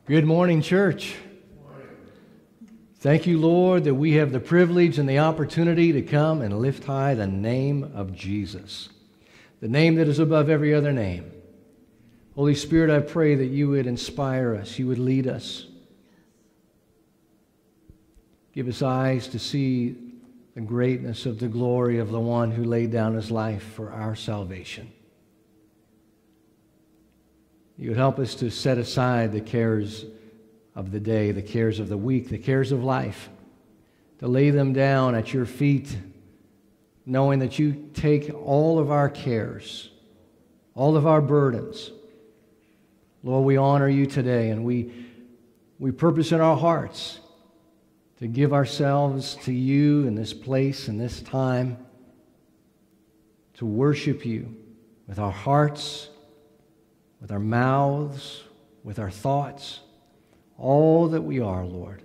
Good morning, church. Thank you, Lord, that we have the privilege and the opportunity to come and lift high the name of Jesus, the name that is above every other name. Holy Spirit, I pray that you would inspire us, you would lead us. Give us eyes to see the greatness of the glory of the one who laid down his life for our salvation. You would help us to set aside the cares of the day, the cares of the week, the cares of life, to lay them down at your feet, knowing that you take all of our cares, all of our burdens. Lord, we honor you today, and we purpose in our hearts to give ourselves to you in this place, in this time, to worship you with our hearts, with our mouths, with our thoughts, all that we are, Lord,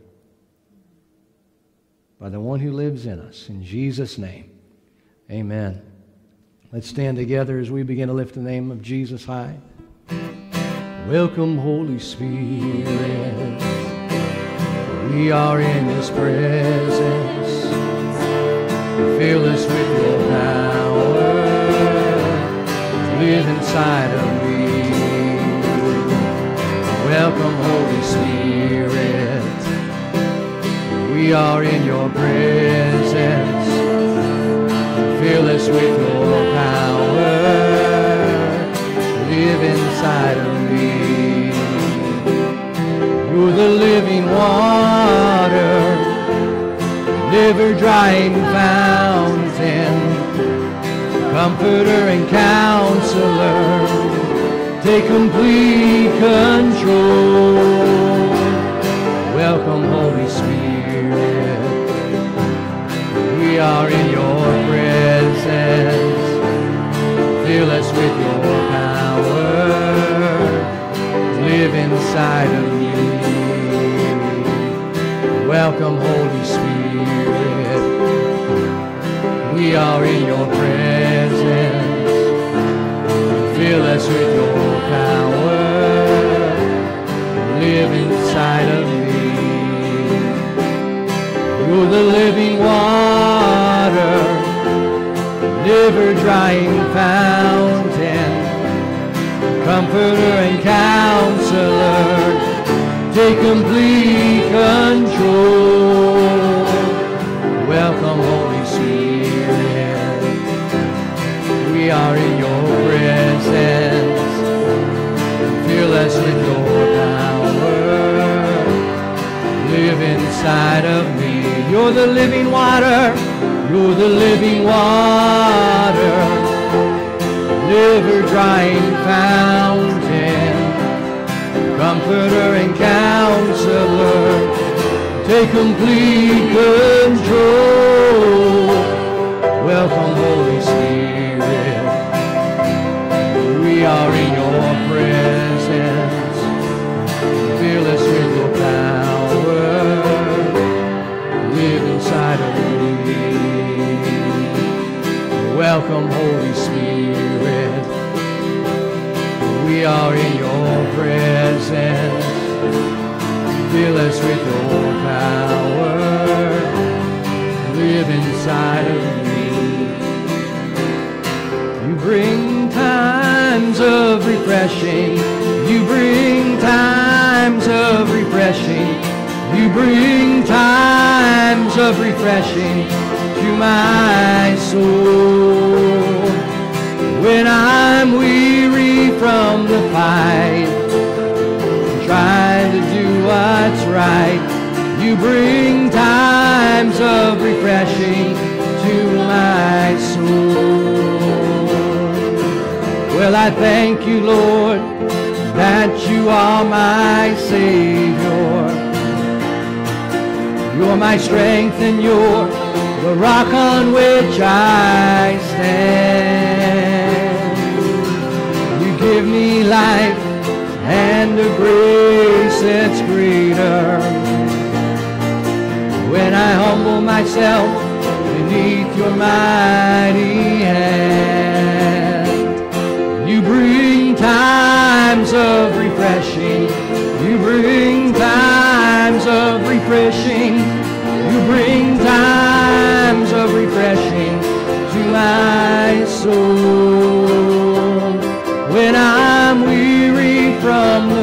by the one who lives in us. In Jesus' name, amen. Let's stand together as we begin to lift the name of Jesus high. Welcome, Holy Spirit. We are in His presence. Fill us with your power. Live inside of me. Welcome, Holy Spirit. We are in your presence. Fill us with your power. Live inside of me. You're the living water, never-drying fountain, comforter and counselor. Take complete control. Welcome, Holy Spirit. We are in your presence. Fill us with your power. Live inside of me. Welcome, Holy Spirit. We are in your presence. Fill us with your power. Live inside of me. You're the living water, never-drying fountain, comforter and counselor. Take complete control. Welcome, Holy Spirit. We are in your presence. Fill us with your power. Live inside of me. You're the living water. You're the living water. Never-drying fountain. Comforter and counselor. Take complete control. Welcome, Holy Spirit. We are in your presence. Fill us with your power. Live inside of me. Welcome, Holy Spirit. We are in your presence. Fill us with your power. Live inside of me. You bring times of refreshing. You bring times of refreshing. You bring times of refreshing to my soul. When I'm weary from the fight, trying to do what's right, you bring times of refreshing to my soul. Well, I thank you, Lord, that you are my Savior. You're my strength and you're the rock on which I stand. You give me life and a grace that's greater. When I humble myself beneath your mighty hand, you bring times of refreshing. You bring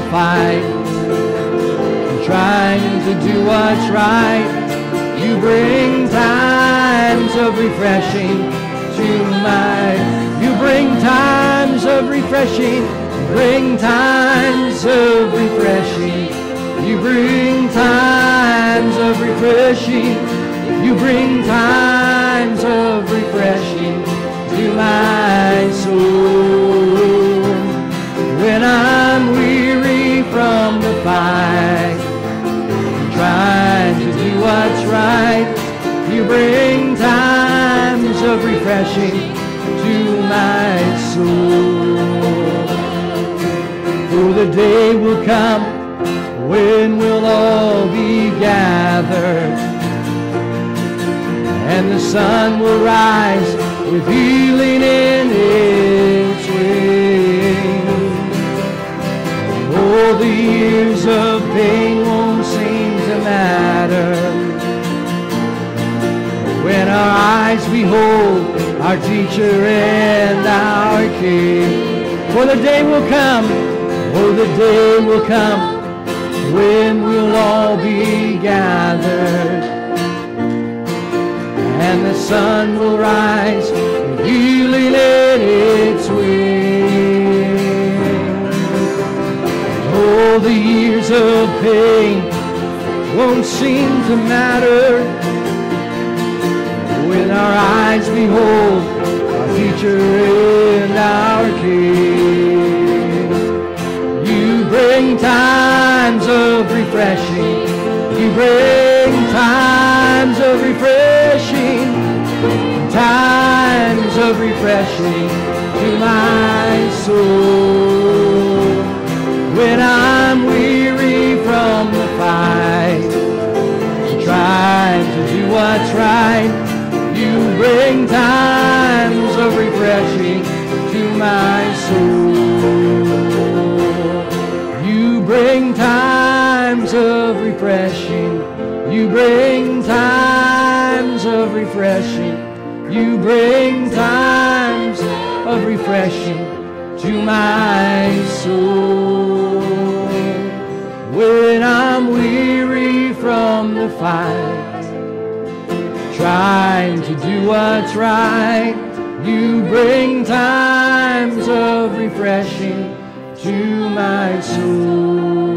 fight, trying to do what's right. You bring times of refreshing to my, you bring times of refreshing, bring times of refreshing. You bring times of refreshing, you bring times of refreshing to my soul. When I'm weary from the fight, trying to do what's right, you bring times of refreshing to my soul. For the day will come when we'll all be gathered, and the sun will rise with healing in its wings. All the years of pain won't seem to matter when our eyes behold our teacher and our King. For the day will come, oh, the day will come when we'll all be gathered, and the sun will rise with healing in its wings. All the years of pain won't seem to matter when our eyes behold our teacher and our King. You bring times of refreshing, you bring times of refreshing, times of refreshing to my soul. When I'm weary from the fight, trying to do what's right, you bring times of refreshing to my soul. You bring times of refreshing, you bring times of refreshing, you bring times of refreshing to my soul. When I'm weary from the fight, trying to do what's right, you bring times of refreshing to my soul.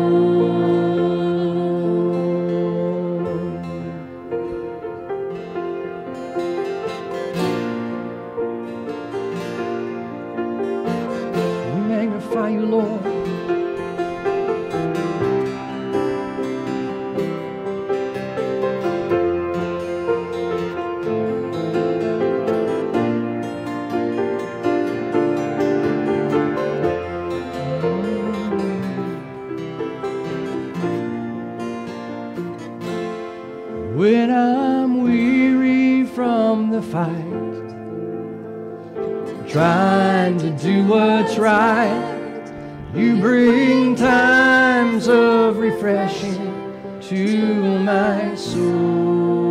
We magnify you, Lord. When I'm weary from the fight, trying to do what's right, you bring times of refreshing to my soul.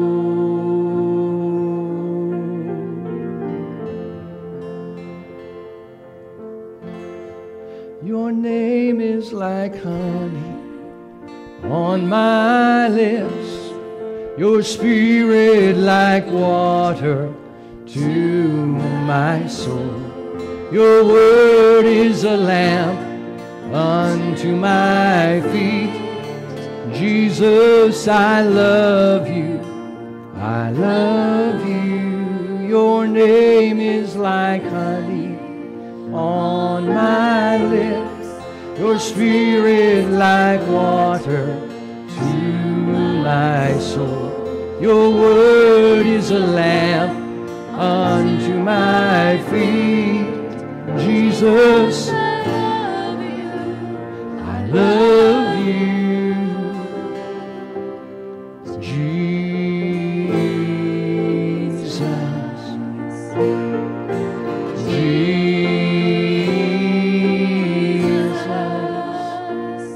Your name is like honey on my lips, your spirit like water to my soul. Your word is a lamp unto my feet. Jesus, I love you, I love you. Your name is like honey on my lips, your spirit like water to my soul. Your word is a lamp unto my feet. Jesus, I love you. Jesus, Jesus,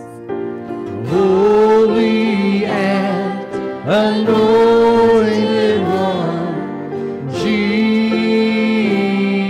holy and anointed one, Jesus, Jesus.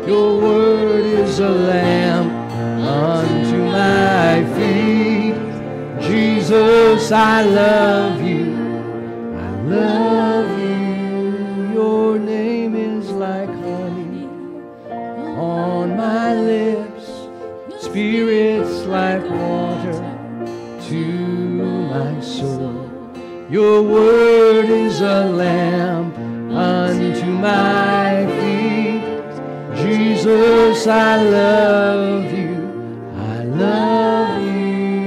Your word is a lamp unto my feet. Jesus, I love you. I love you. Your name is like honey on my lips. Spirit's like water to my soul. Your word is a lamp unto my feet. Jesus, I love you. I love you.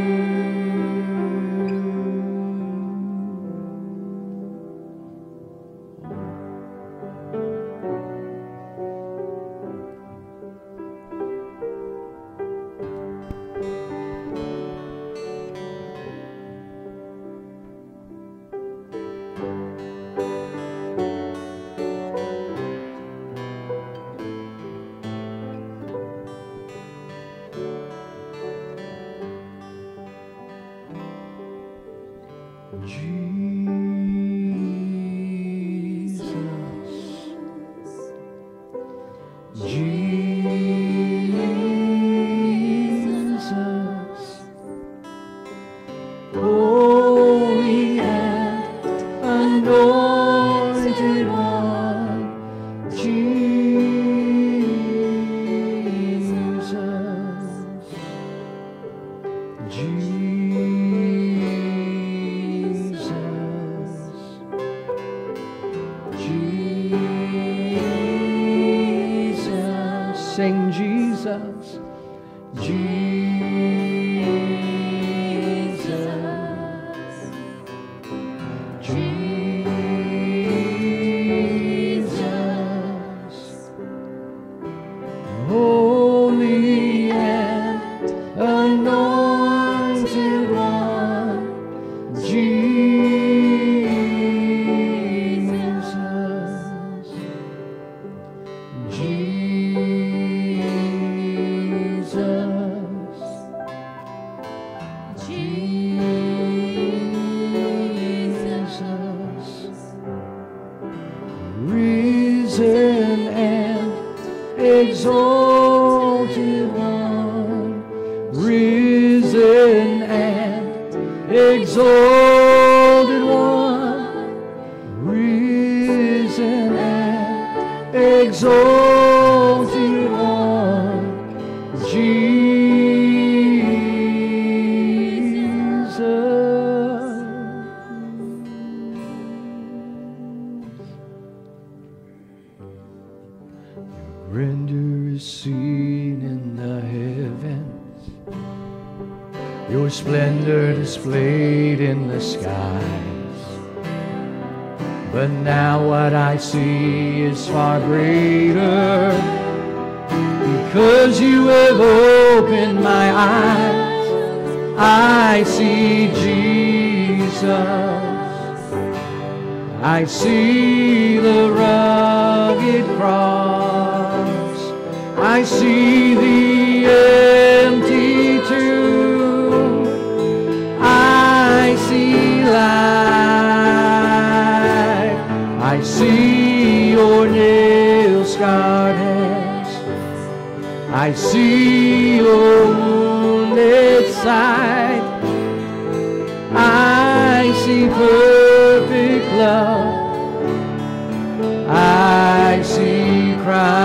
Sing Jesus, Jesus, Jesus, holy and anointed one, Jesus, risen and exalted one, risen and exalted one, risen and exalted one, Jesus. Grandeur is seen in the heavens, your splendor displayed in the skies. But now what I see is far greater, because you have opened my eyes. I see Jesus, I see the rugged cross, I see the empty tomb, I see life, I see your nail-scarred hands, I see your wounded side, I see perfect love, I see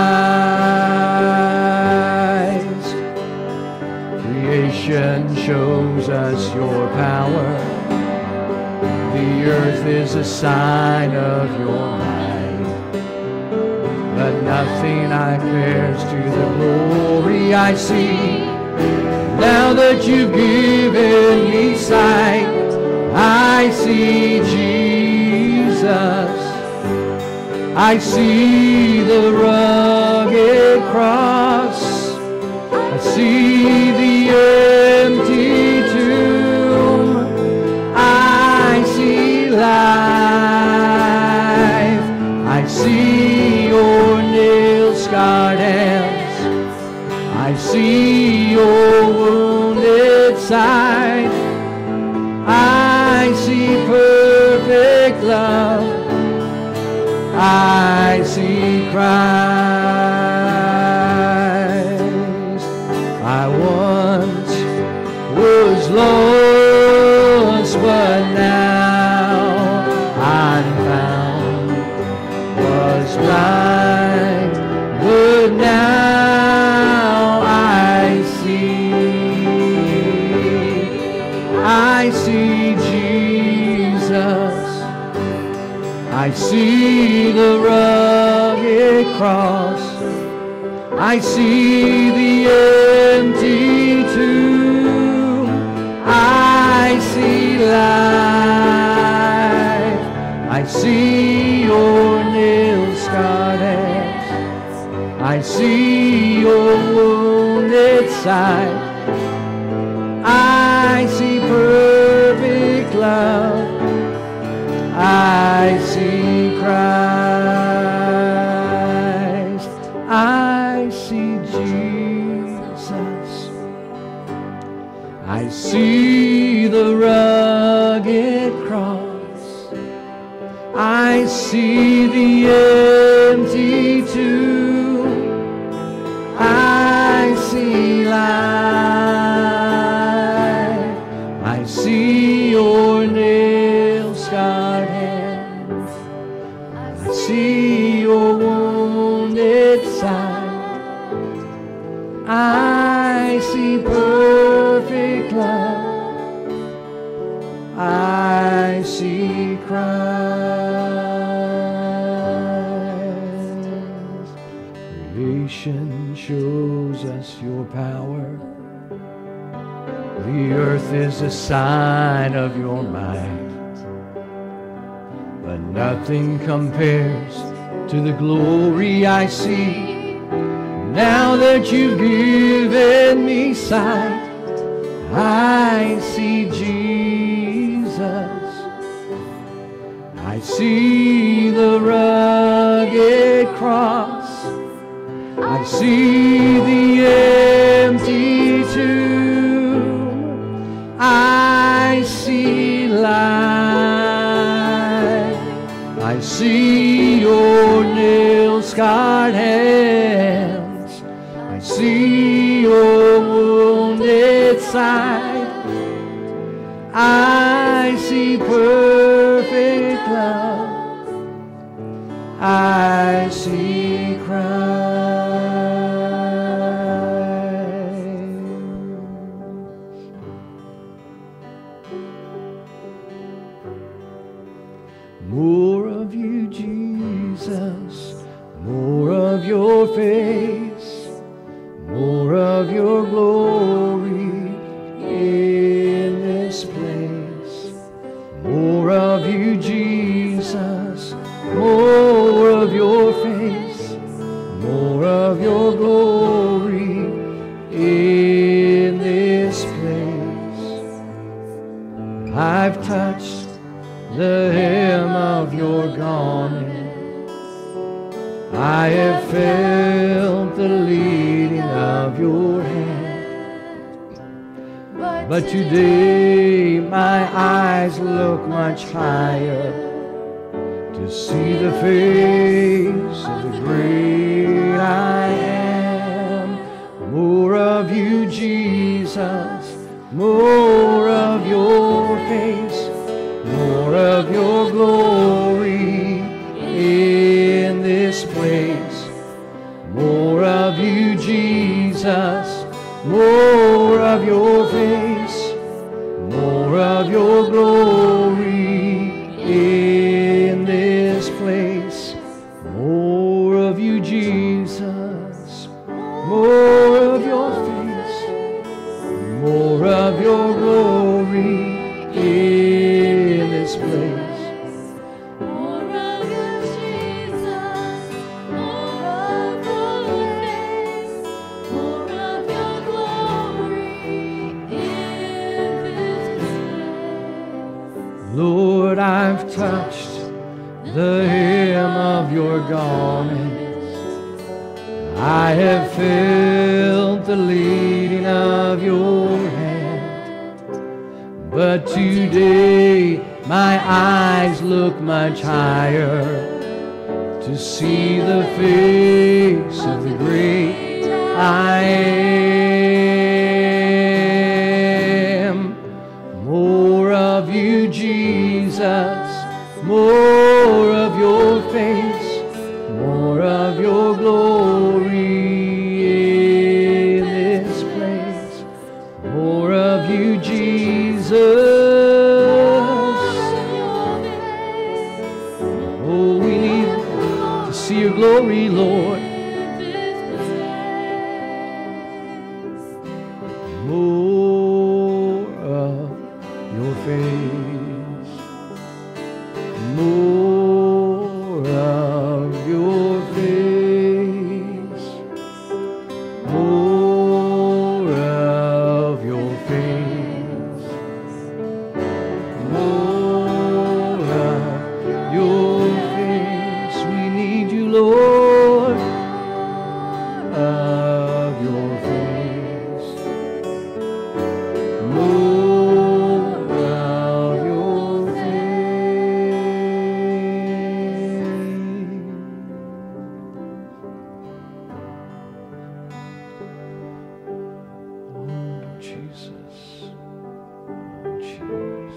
Christ. Creation shows us your power. The earth is a sign of your might. But nothing compares to the glory I see. Now that you've given me sight, I see Jesus. I see the rugged cross. I see the empty tomb. I see life. I see your nail-scarred hands. I see your wounded side. I see perfect love. I see Christ. see the rugged cross. I see the empty tomb. I see life. I see your nail-scarred hands. I see your wounded side. I see perfect love. I see Christ. I see Jesus. I see the rugged cross. I see the empty tomb. I see life. I see your nail-scarred hands. I see your wounded side. I see perfect love. I see Christ. Creation shows us your power. The earth is a sign of your might, but nothing compares to the glory I see. Now that you've given me sight, I see Jesus. I see the rugged cross. I see the empty tomb. I see life. I see your nail-scarred hands. I see your wounded side. I see perfect love. I see Christ. More of you, Jesus, more of your face, more of your glory in this place. More of you, Jesus, more of your face, more of your glory in this place. I've touched the hem of your garment. I have felt the leading of your hand. But today my eyes look much higher to see the face of the great I am. More of you, Jesus, more of your face, more of your glory in this place. More of you, Jesus, more of your face, more of your glory in this place. More of you, Jesus, more of your face, more of your glory in this place. More of you, Jesus, more of your face, more of your glory in this place. Lord, I've touched the hem of your garment. I have felt the leading of your hand. But today my eyes look much higher to see the face of the great I am. More of you, Jesus, more of your face, more of your glory in this place. More of you, Jesus. Oh, we glory, Lord. More of your face. More of your face. More of your face. More of your face. We need you, Lord, of your face. More of your face. Oh, Jesus. Oh, Jesus.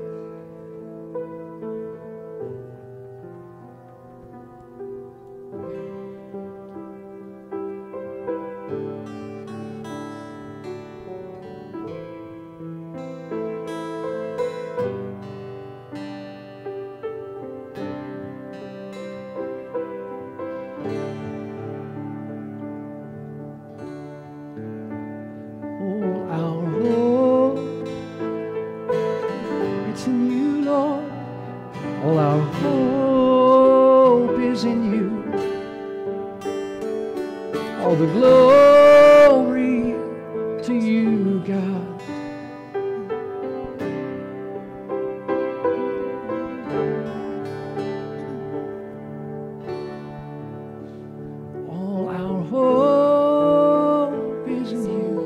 All our hope, it's in you, Lord. All our hope is in you. All the glory to you, God. All our hope is in you.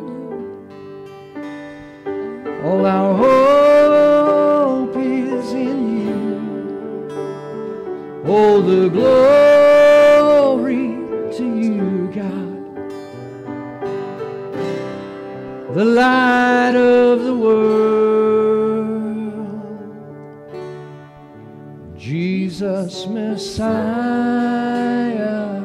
All our hope is in you. All the glory to you, God. The light of the world, Jesus Messiah,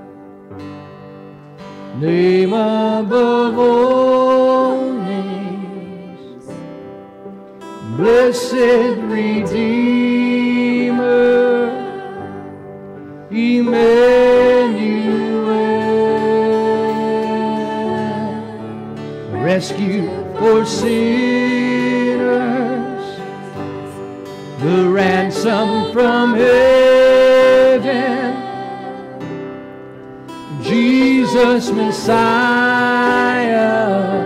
name above all names, blessed Redeemer, Emmanuel, rescue for sinners, the ransom from heaven, Jesus Messiah,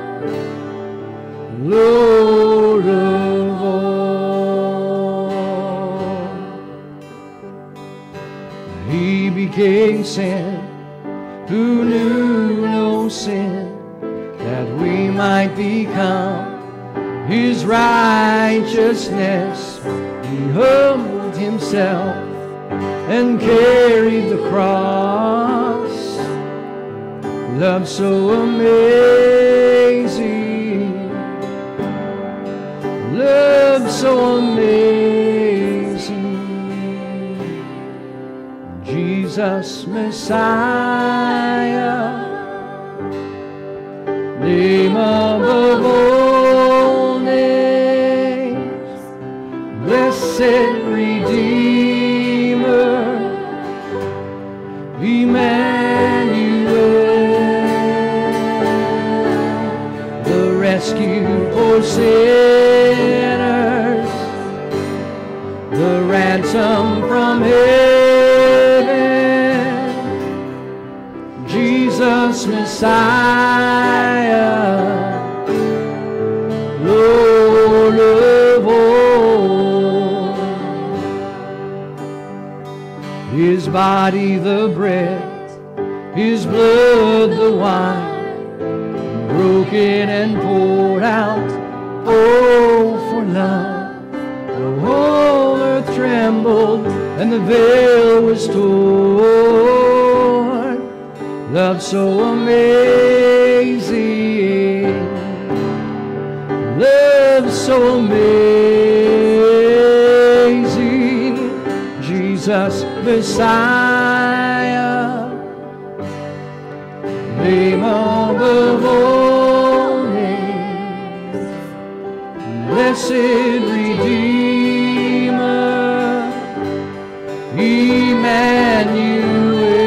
Lord of all. He became sin who knew no sin, that we might become his righteousness. He humbled himself and carried the cross. Love so amazing, love so amazing. Jesus Messiah, name above all names, blessed Redeemer, Emmanuel, the rescue for sinners, the ransom from heaven, Jesus Messiah, Lord of all. His body the bread, his blood the wine, broken and poured out, oh, for love. The whole earth trembled and the veil was torn. Love so amazing, love so amazing. Jesus Messiah, name above all names, blessed Redeemer, Emmanuel,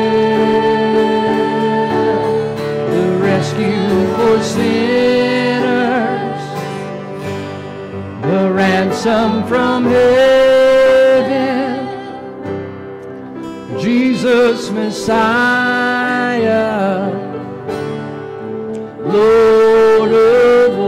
ransom from heaven, Jesus Messiah, Lord of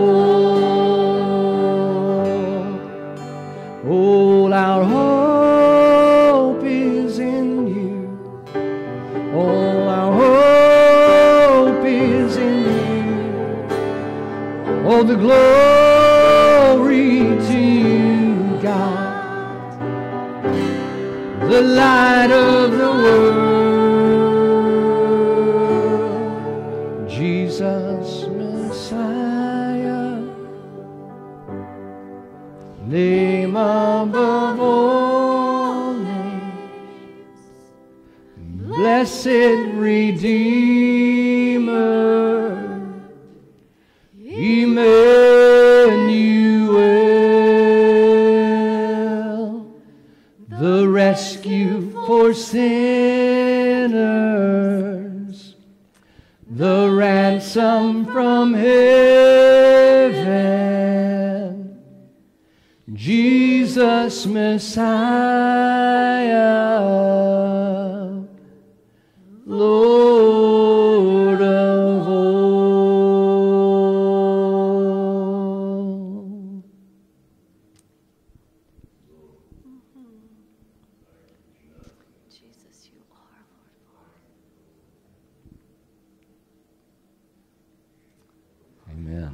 all. All our hope is in you. All our hope is in you. All the glory to you, God, the light of the world, Jesus Messiah, name above all names, blessed Redeemer, Emmanuel, the rescue for sinners, the ransom from heaven, Jesus Messiah, Lord of all. Jesus, you are, Lord. Amen.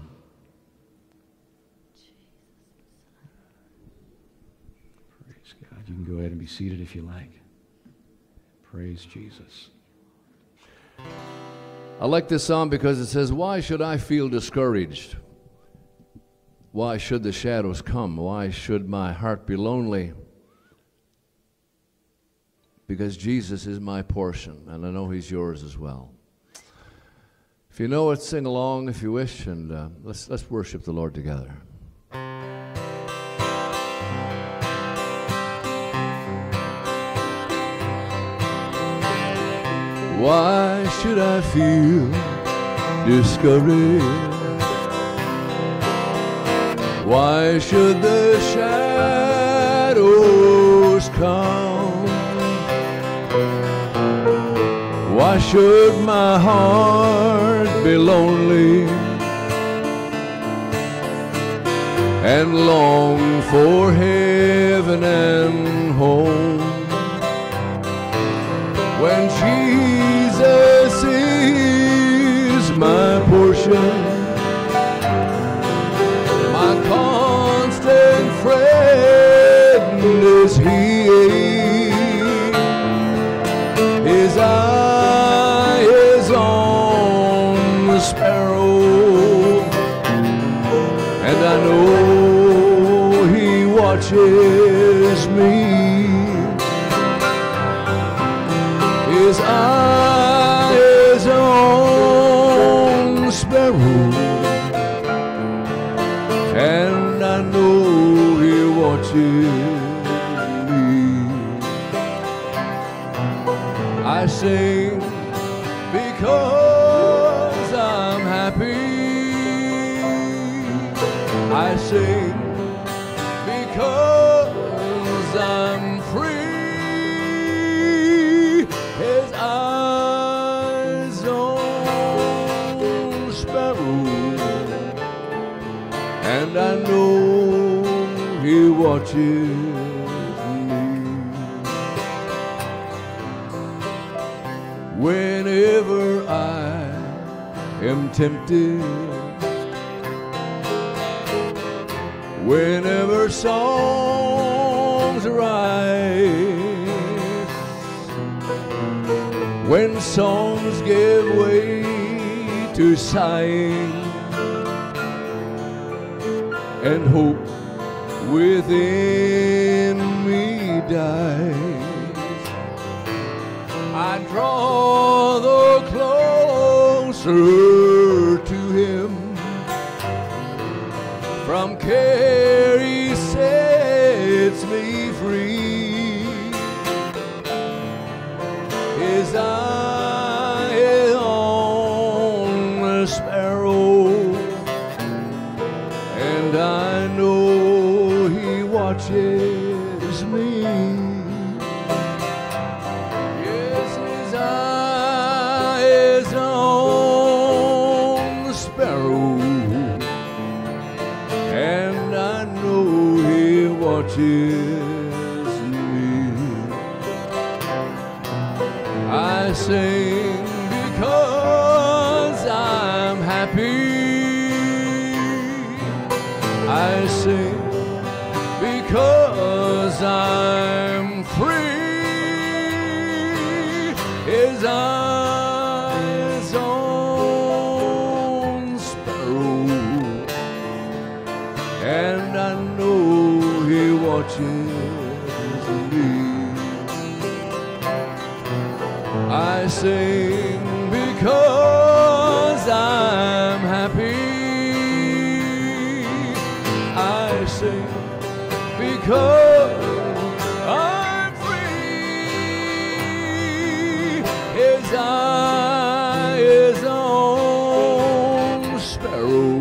Praise God. You can go ahead and be seated if you like. Praise Jesus. I like this song because it says, why should I feel discouraged? Why should the shadows come? Why should my heart be lonely? Because Jesus is my portion, and I know He's yours as well. If you know it, sing along if you wish, and let's worship the Lord together. Why should I feel discouraged? Why should the shadows come? Why should my heart be lonely and long for heaven and home when Jesus is my portion, my constant friend is He. His eye is on the sparrow, and I know He watches me. His eye is on the sparrow, and I know He watches me. I sing because I'm happy. I sing because I'm free. His eyes on the sparrow, and I know He watches me. Whenever I am tempted, whenever songs arise, when songs give way to sighing and hope within me dies, I draw the closer to Him. From care He sets me free. His eye is on the sparrow, and I know He watches me. I sing because I'm happy. I sing because I'm free. His eyes on sparrow, and I know he watches me. I sing because I'm happy. I sing because I'm free. His eye is on sparrow,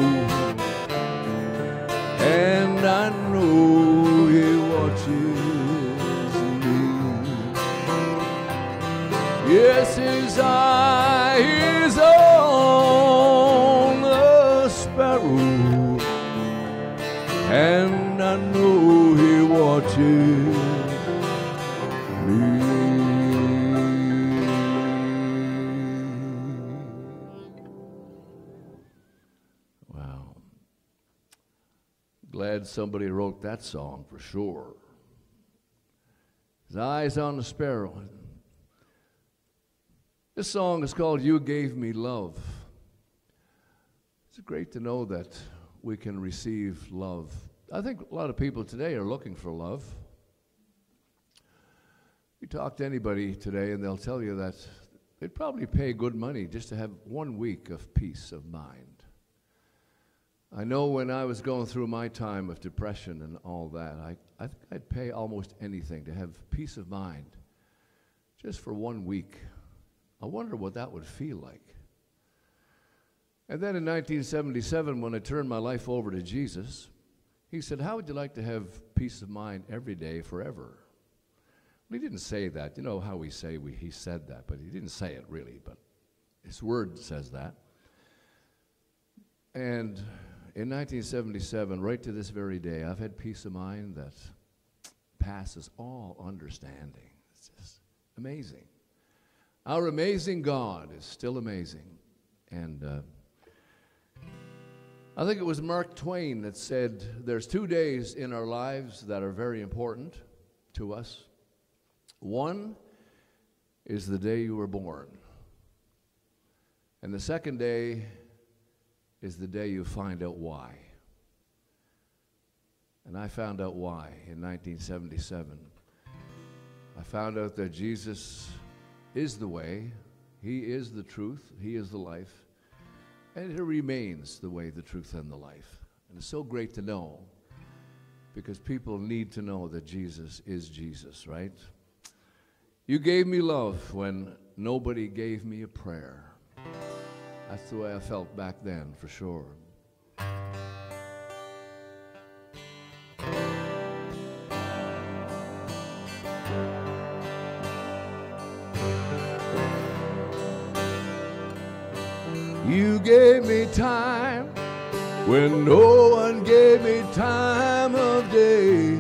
and I know he watches me. Yes, his eye is on the sparrow, and I know he watches me. Wow. Glad somebody wrote that song for sure. His eyes on the sparrow. This song is called You Gave Me Love. It's great to know that we can receive love. I think a lot of people today are looking for love. You talk to anybody today and they'll tell you that they'd probably pay good money just to have 1 week of peace of mind. I know when I was going through my time of depression and all that, I think I'd pay almost anything to have peace of mind just for 1 week. I wonder what that would feel like. And then in 1977, when I turned my life over to Jesus, he said, how would you like to have peace of mind every day forever? Well, he didn't say that. You know how we say he said that, but he didn't say it really, but his word says that. And in 1977, right to this very day, I've had peace of mind that passes all understanding. It's just amazing. Our amazing God is still amazing. And I think it was Mark Twain that said, there's 2 days in our lives that are very important to us. One is the day you were born. And the second day is the day you find out why. And I found out why in 1977. I found out that Jesus is the way, he is the truth, he is the life, and he remains the way, the truth, and the life. And it's so great to know, because people need to know that Jesus is Jesus, right? You gave me love when nobody gave me a prayer. That's the way I felt back then, for sure. You gave me time when no one gave me time of day.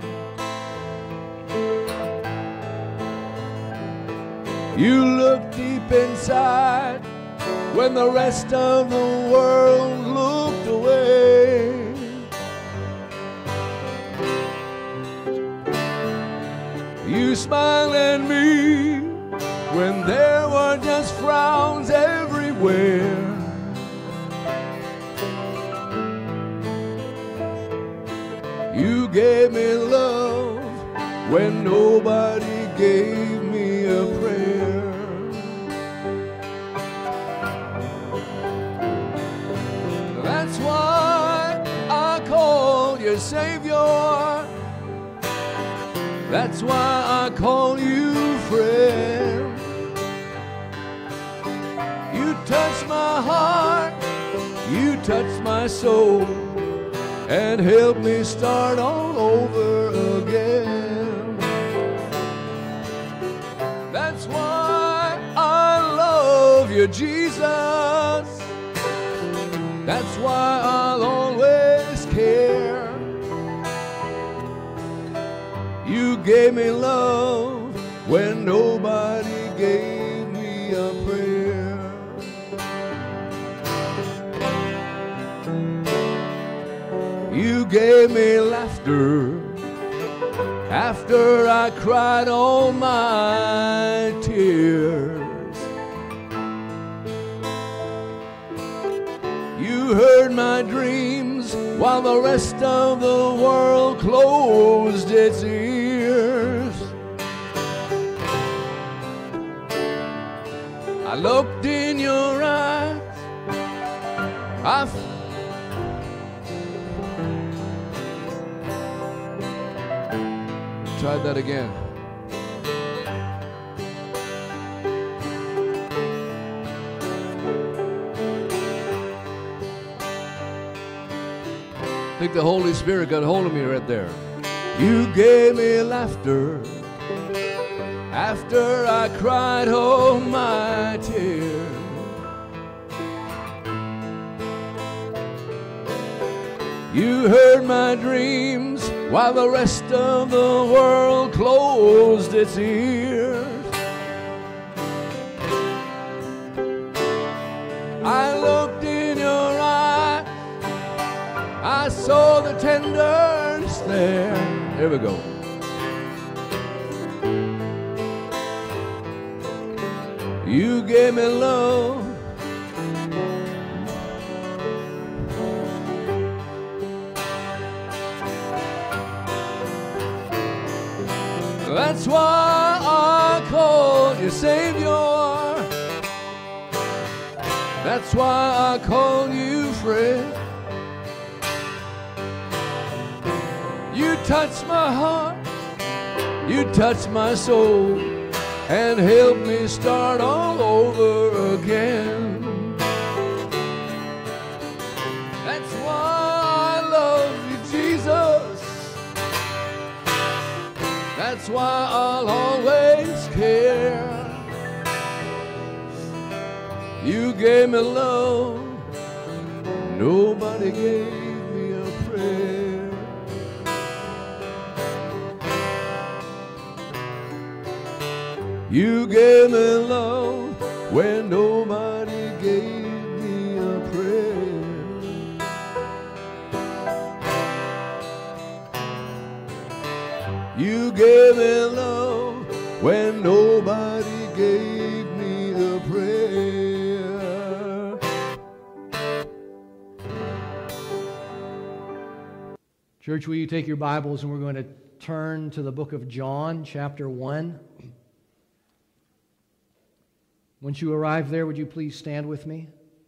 You looked deep inside when the rest of the world looked away. You smiled at me when there were just frowns everywhere. You gave me love when nobody gave me a prayer. That's why I call you Savior. That's why I call you friend. You touch my heart, you touch my soul, and help me start all over again. That's why I love you, Jesus. That's why I'll always care. gave me love when nobody gave me a prayer. You gave me laughter after I cried all my tears. You heard my dreams while the rest of the world closed its ears. I looked in your eyes. Try that again. I think the Holy Spirit got hold of me right there. You gave me laughter after I cried all my tears. You heard my dreams while the rest of the world closed its ears. I looked in your eyes, I saw the tenderness there. Here we go. You gave me love. That's why I call you Savior. That's why I call you friend. You touch my heart, you touch my soul, and help me start all over again. That's why I love you, Jesus. That's why I'll always care. You gave me love, nobody gave me a prayer. You gave me love when nobody gave me a prayer. You gave me love when nobody gave me a prayer. Church, will you take your Bibles and we're going to turn to the book of John, chapter 1. Once you arrive there, would you please stand with me?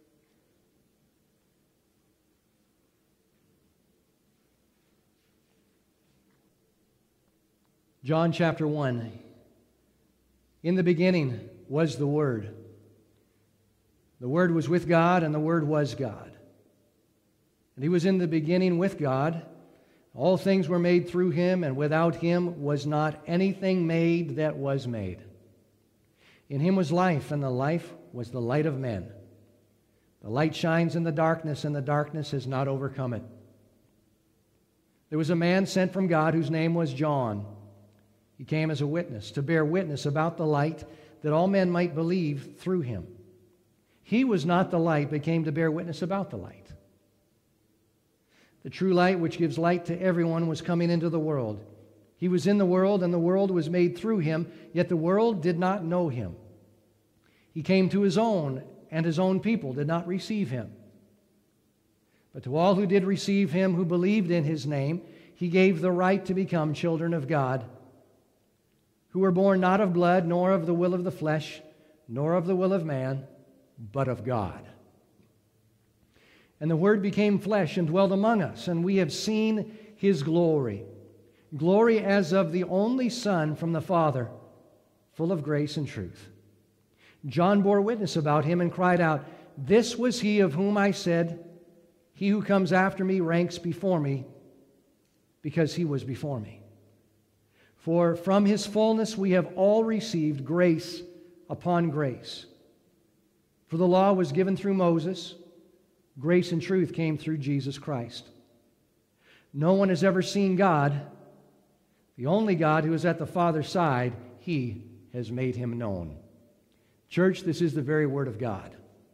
John chapter 1. In the beginning was the Word. The Word was with God, and the Word was God. And He was in the beginning with God. All things were made through Him, and without Him was not anything made that was made. In Him was life, and the life was the light of men. The light shines in the darkness, and the darkness has not overcome it. There was a man sent from God whose name was John. He came as a witness, to bear witness about the light, that all men might believe through him. He was not the light, but came to bear witness about the light. The true light, which gives light to everyone, was coming into the world. He was in the world, and the world was made through him, yet the world did not know him. He came to his own, and his own people did not receive him. But to all who did receive him, who believed in his name, he gave the right to become children of God, who were born not of blood, nor of the will of the flesh, nor of the will of man, but of God. And the Word became flesh and dwelt among us, and we have seen his glory. Glory as of the only Son from the Father, full of grace and truth. John bore witness about him and cried out, "This was he of whom I said, 'He who comes after me ranks before me, because he was before me.' For from his fullness we have all received grace upon grace. For the law was given through Moses, grace and truth came through Jesus Christ. No one has ever seen God. The only God who is at the Father's side, He has made Him known. Church, this is the very Word of God.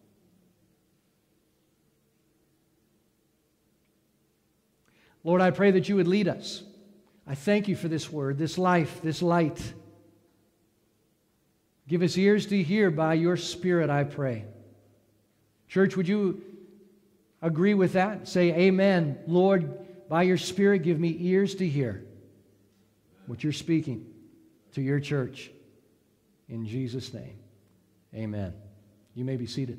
Lord, I pray that You would lead us. I thank You for this Word, this life, this light. Give us ears to hear by Your Spirit, I pray. Church, would you agree with that? Say, amen. Lord, by Your Spirit, give me ears to hear what You're speaking to Your church. In Jesus' name, amen. You may be seated.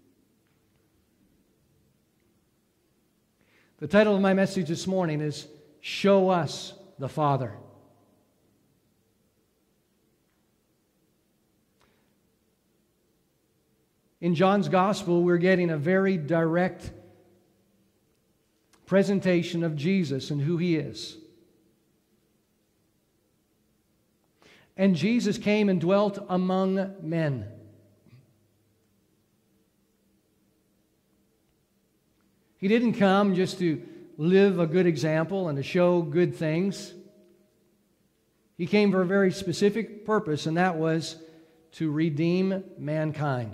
The title of my message this morning is Show Us the Father. In John's Gospel, we're getting a very direct presentation of Jesus and who He is. And Jesus came and dwelt among men. He didn't come just to live a good example and to show good things. He came for a very specific purpose, and that was to redeem mankind.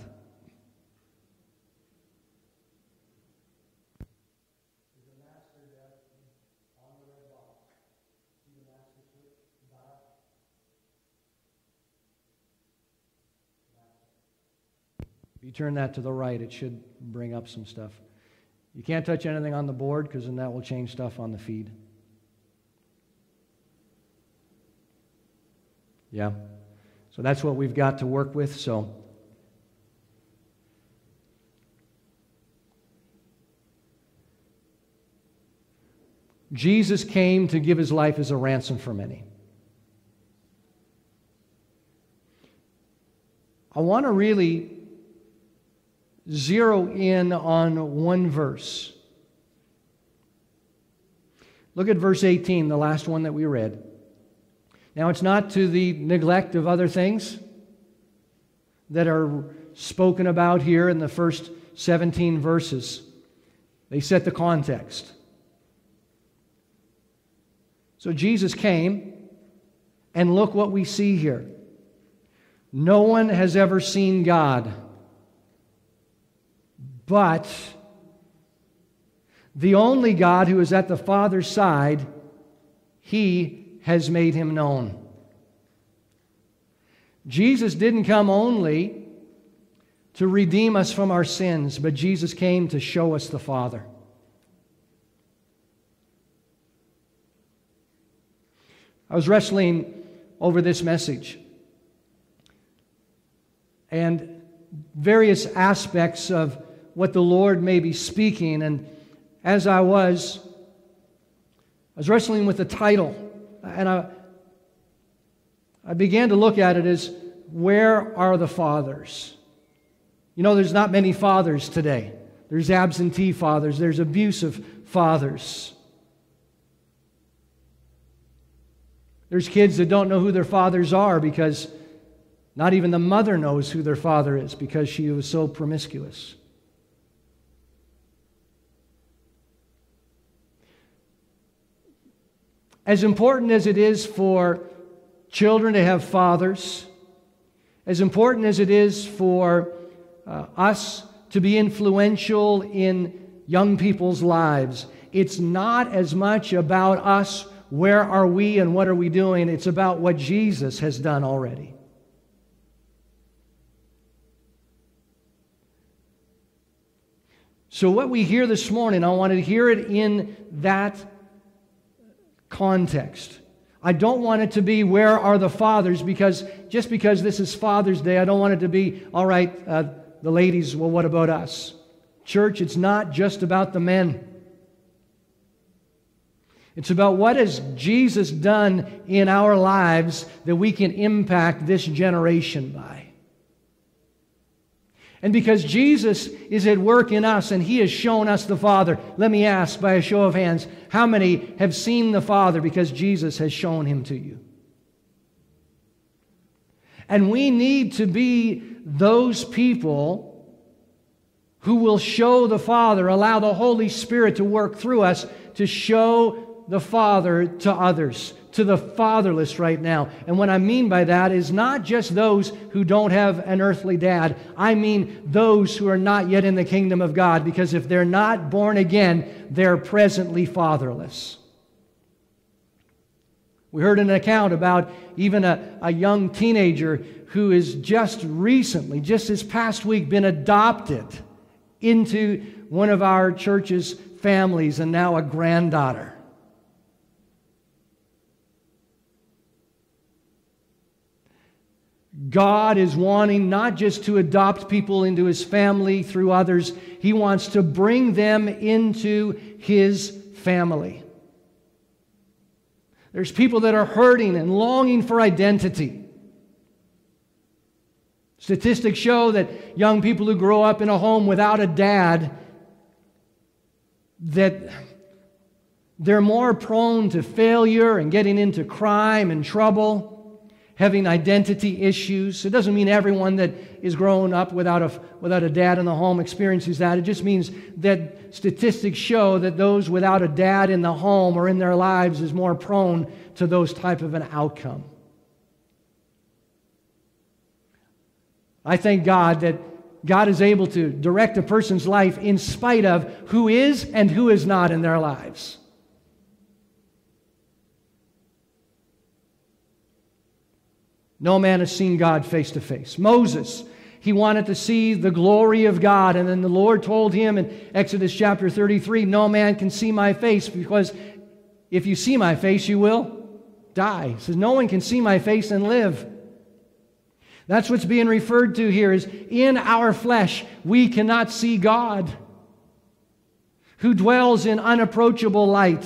If you turn that to the right, it should bring up some stuff. You can't touch anything on the board because then that will change stuff on the feed. Yeah. So that's what we've got to work with. So Jesus came to give His life as a ransom for many. I want to really zero in on one verse. Look at verse 18, the last one that we read. Now, it's not to the neglect of other things that are spoken about here in the first 17 verses. They set the context. So Jesus came, and look what we see here. No one has ever seen God, but the only God who is at the Father's side, He has made Him known. Jesus didn't come only to redeem us from our sins, but Jesus came to show us the Father. I was wrestling over this message and various aspects of what the Lord may be speaking, and as I was wrestling with the title, and I began to look at it as, where are the fathers? You know, there's not many fathers today. There's absentee fathers. There's abusive fathers. There's kids that don't know who their fathers are because not even the mother knows who their father is because she was so promiscuous. As important as it is for children to have fathers, as important as it is for us to be influential in young people's lives, it's not as much about us, where are we and what are we doing. It's about what Jesus has done already. So what we hear this morning, I want to hear it in that context. I don't want it to be, where are the fathers? Because just because this is Father's Day, I don't want it to be, all right, the ladies, well, what about us? Church, it's not just about the men. It's about what has Jesus done in our lives that we can impact this generation by. And because Jesus is at work in us and He has shown us the Father, let me ask by a show of hands, how many have seen the Father because Jesus has shown Him to you? And we need to be those people who will show the Father, allow the Holy Spirit to work through us to show the Father to others, to the fatherless right now. And what I mean by that is not just those who don't have an earthly dad. I mean those who are not yet in the kingdom of God, because if they're not born again, they're presently fatherless. We heard an account about even a young teenager who has just recently, just this past week, been adopted into one of our church's families and now a granddaughter. God is wanting not just to adopt people into His family through others, He wants to bring them into His family. There's people that are hurting and longing for identity. Statistics show that young people who grow up in a home without a dad, that they're more prone to failure and getting into crime and trouble, having identity issues. It doesn't mean everyone that is growing up without a dad in the home experiences that. It just means that statistics show that those without a dad in the home or in their lives is more prone to those type of an outcome. I thank God that God is able to direct a person's life in spite of who is and who is not in their lives. No man has seen God face to face. Moses, he wanted to see the glory of God, and then the Lord told him in Exodus chapter 33, no man can see my face, because if you see my face, you will die. He says, no one can see my face and live. That's what's being referred to here, is in our flesh we cannot see God, who dwells in unapproachable light.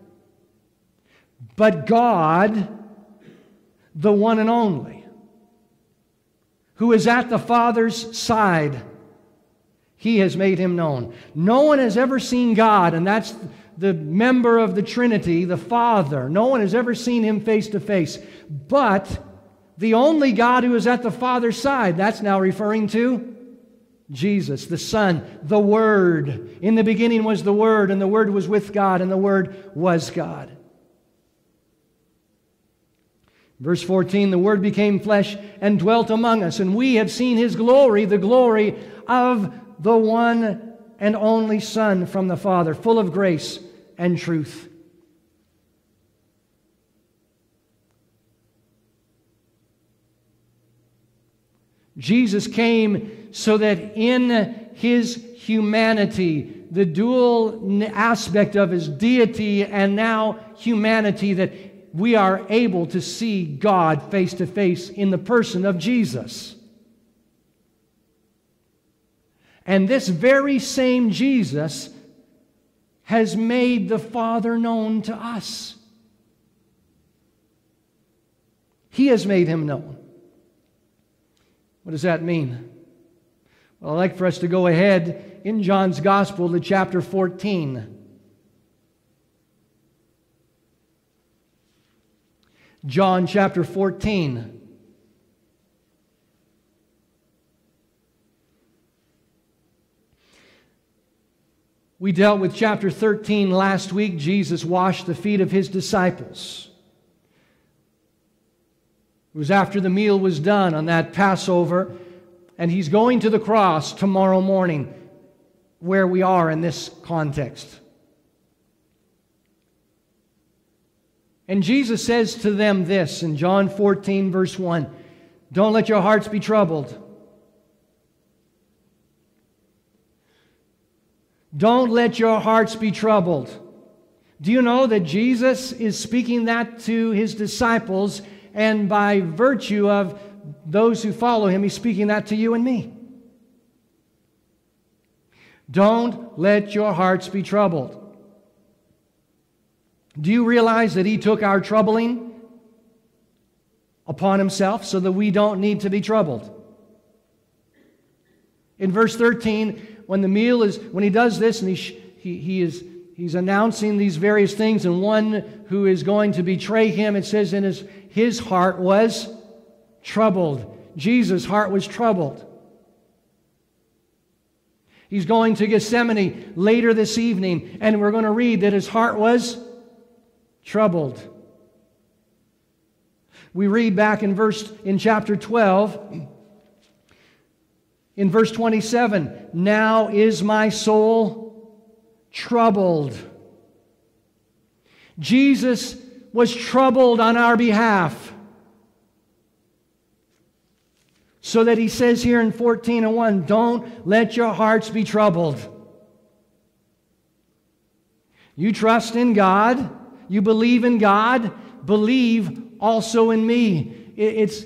But God, the one and only, who is at the Father's side, He has made Him known. No one has ever seen God, and that's the member of the Trinity, the Father. No one has ever seen Him face to face. But the only God who is at the Father's side, that's now referring to Jesus, the Son, the Word. In the beginning was the Word, and the Word was with God, and the Word was God. Verse 14, the Word became flesh and dwelt among us, and we have seen His glory, the glory of the one and only Son from the Father, full of grace and truth. Jesus came so that in His humanity, the dual aspect of His deity and now humanity, that we are able to see God face to face in the person of Jesus. And this very same Jesus has made the Father known to us. He has made Him known. What does that mean? Well, I'd like for us to go ahead in John's Gospel to chapter 14. John chapter 14. We dealt with chapter 13 last week. Jesus washed the feet of His disciples. It was after the meal was done on that Passover, and He's going to the cross tomorrow morning, where we are in this context. And Jesus says to them this in John 14, verse 1, don't let your hearts be troubled. Don't let your hearts be troubled. Do you know that Jesus is speaking that to His disciples, and by virtue of those who follow Him, He's speaking that to you and me? Don't let your hearts be troubled. Do you realize that He took our troubling upon Himself so that we don't need to be troubled? In verse 13, when He does this, and he's announcing these various things, and one who is going to betray Him, it says in his heart was troubled. Jesus' heart was troubled. He's going to Gethsemane later this evening, and we're going to read that His heart was troubled. We read back in chapter 12, in verse 27, now is my soul troubled. Jesus was troubled on our behalf. So that he says here in 14:1, don't let your hearts be troubled. You trust in God, you believe in God, believe also in me. It's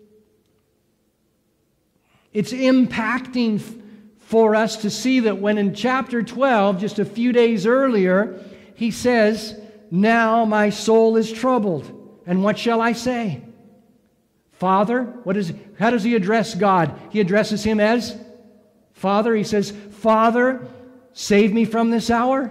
impacting for us to see that when in chapter 12, just a few days earlier, he says, now my soul is troubled. And what shall I say? Father, how does he address God? He addresses him as Father. He says, Father, save me from this hour.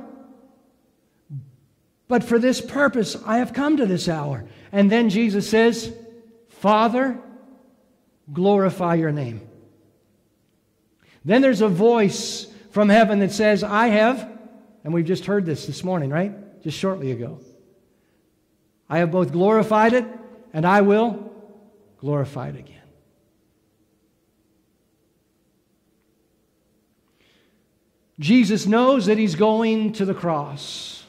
But for this purpose I have come to this hour. And then Jesus says, Father, glorify your name. Then there's a voice from heaven that says, I have, and we've just heard this morning, right? Just shortly ago. I have both glorified it and I will glorify it again. Jesus knows that he's going to the cross.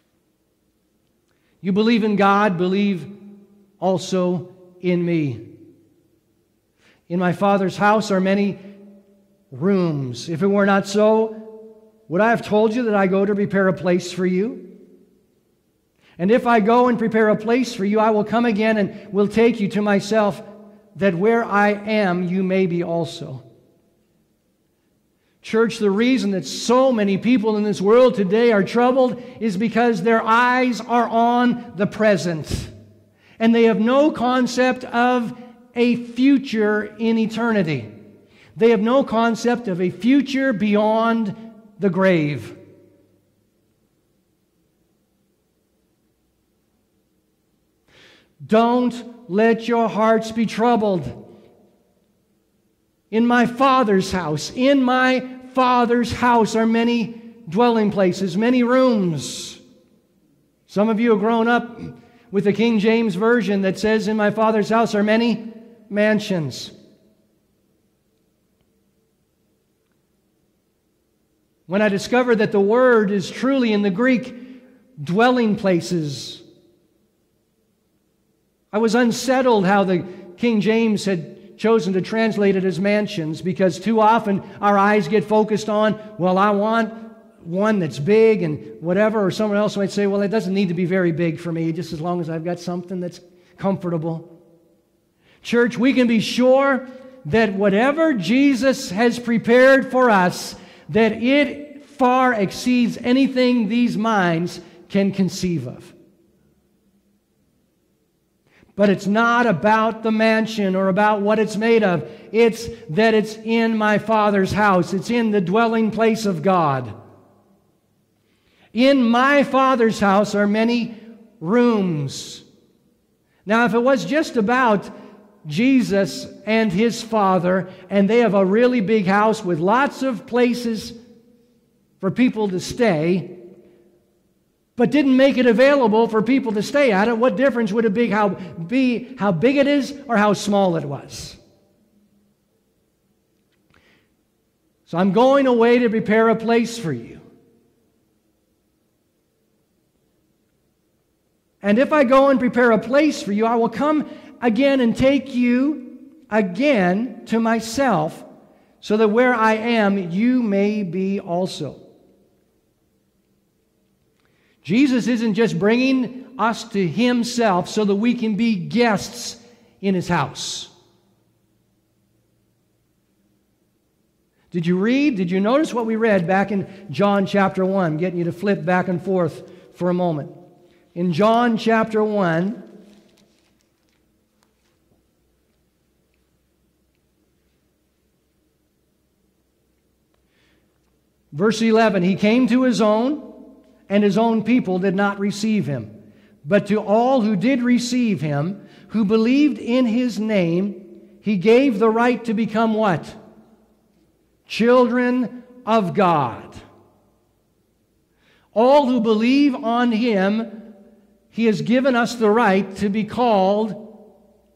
You believe in God, believe also in me. In my Father's house are many rooms. If it were not so, would I have told you that I go to prepare a place for you? And if I go and prepare a place for you, I will come again and will take you to myself, that where I am, you may be also. Church, the reason that so many people in this world today are troubled is because their eyes are on the present. And they have no concept of a future in eternity. They have no concept of a future beyond the grave. Don't let your hearts be troubled. In my Father's house are many dwelling places, many rooms. Some of you have grown up with the King James Version that says, in my Father's house are many mansions. When I discovered that the word is truly in the Greek dwelling places, I was unsettled how the King James had chosen to translate it as mansions, because too often our eyes get focused on, well, I want one that's big and whatever, or someone else might say, well, it doesn't need to be very big for me, just as long as I've got something that's comfortable. Church, we can be sure that whatever Jesus has prepared for us, that it far exceeds anything these minds can conceive of. But it's not about the mansion or about what it's made of. It's that it's in my Father's house. It's in the dwelling place of God. In my Father's house are many rooms. Now, if it was just about Jesus and His Father, and they have a really big house with lots of places for people to stay, but didn't make it available for people to stay at it, what difference would it be how big it is or how small it was? So I'm going away to prepare a place for you. And if I go and prepare a place for you, I will come again and take you again to myself, so that where I am, you may be also. Jesus isn't just bringing us to Himself so that we can be guests in His house. Did you notice what we read back in John chapter 1? I'm getting you to flip back and forth for a moment. In John chapter 1, verse 11, He came to His own, and His own people did not receive Him. But to all who did receive Him, who believed in His name, He gave the right to become what? Children of God. All who believe on Him, He has given us the right to be called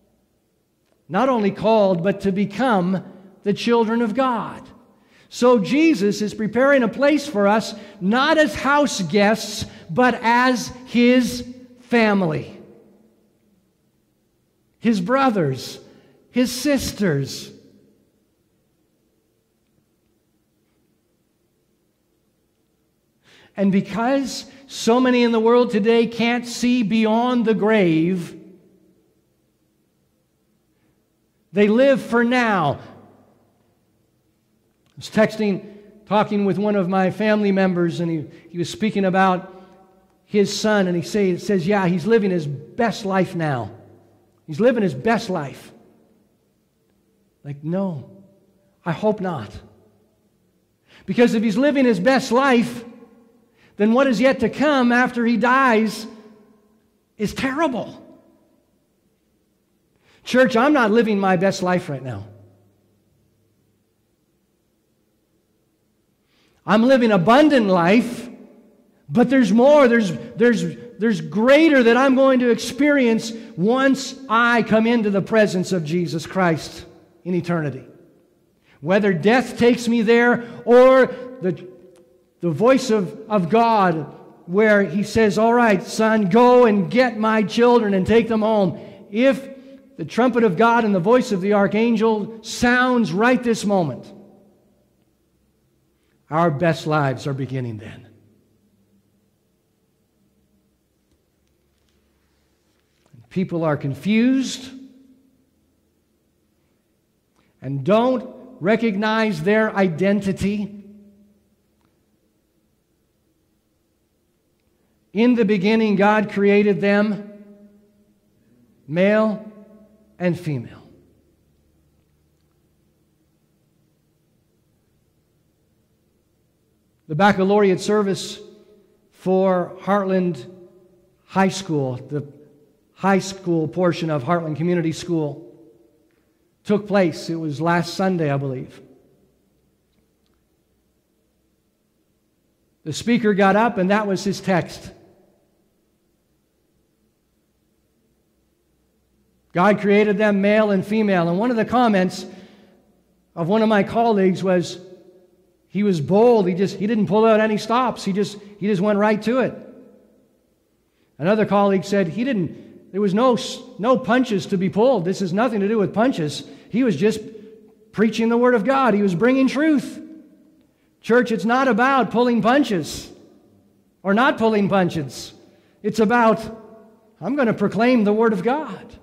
Not only called, but to become the children of God. So Jesus is preparing a place for us, not as house guests, but as His family. His brothers, His sisters. And because so many in the world today can't see beyond the grave, they live for now. I was talking with one of my family members, and he was speaking about his son, and he says, yeah, he's living his best life now. He's living his best life. Like, no, I hope not. Because if he's living his best life, then what is yet to come after he dies is terrible. Church, I'm not living my best life right now. I'm living abundant life, but there's more. There's greater that I'm going to experience once I come into the presence of Jesus Christ in eternity. Whether death takes me there or the voice of God where He says, all right, son, go and get my children and take them home. If the trumpet of God and the voice of the archangel sounds right this moment, our best lives are beginning then. People are confused and don't recognize their identity. In the beginning, God created them, male and female. The baccalaureate service for Heartland High School, the high school portion of Heartland Community School, took place. It was last Sunday, I believe. The speaker got up, and that was his text. God created them male and female. And one of the comments of one of my colleagues was, he was bold. He didn't pull out any stops. He just went right to it. Another colleague said there was no punches to be pulled. This has nothing to do with punches. He was just preaching the Word of God. He was bringing truth. Church, it's not about pulling punches or not pulling punches. It's about, I'm going to proclaim the Word of God.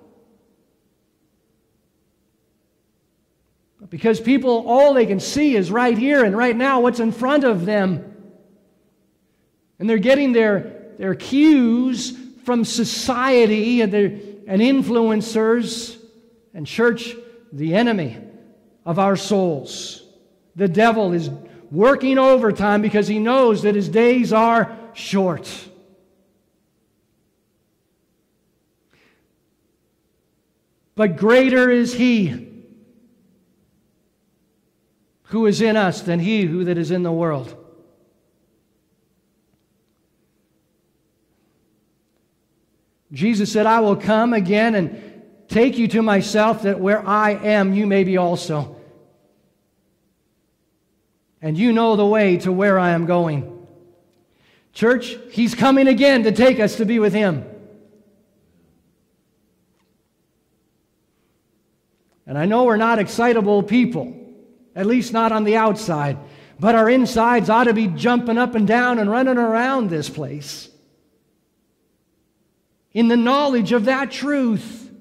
Because people, all they can see is right here and right now, what's in front of them. And they're getting their cues from society and influencers, and church, the enemy of our souls. The devil is working overtime because he knows that his days are short. But greater is He who is in us than he who that is in the world. Jesus said, I will come again and take you to myself, that where I am, you may be also. And you know the way to where I am going. Church, He's coming again to take us to be with Him. And I know we're not excitable people. At least not on the outside. But our insides ought to be jumping up and down and running around this place in the knowledge of that truth.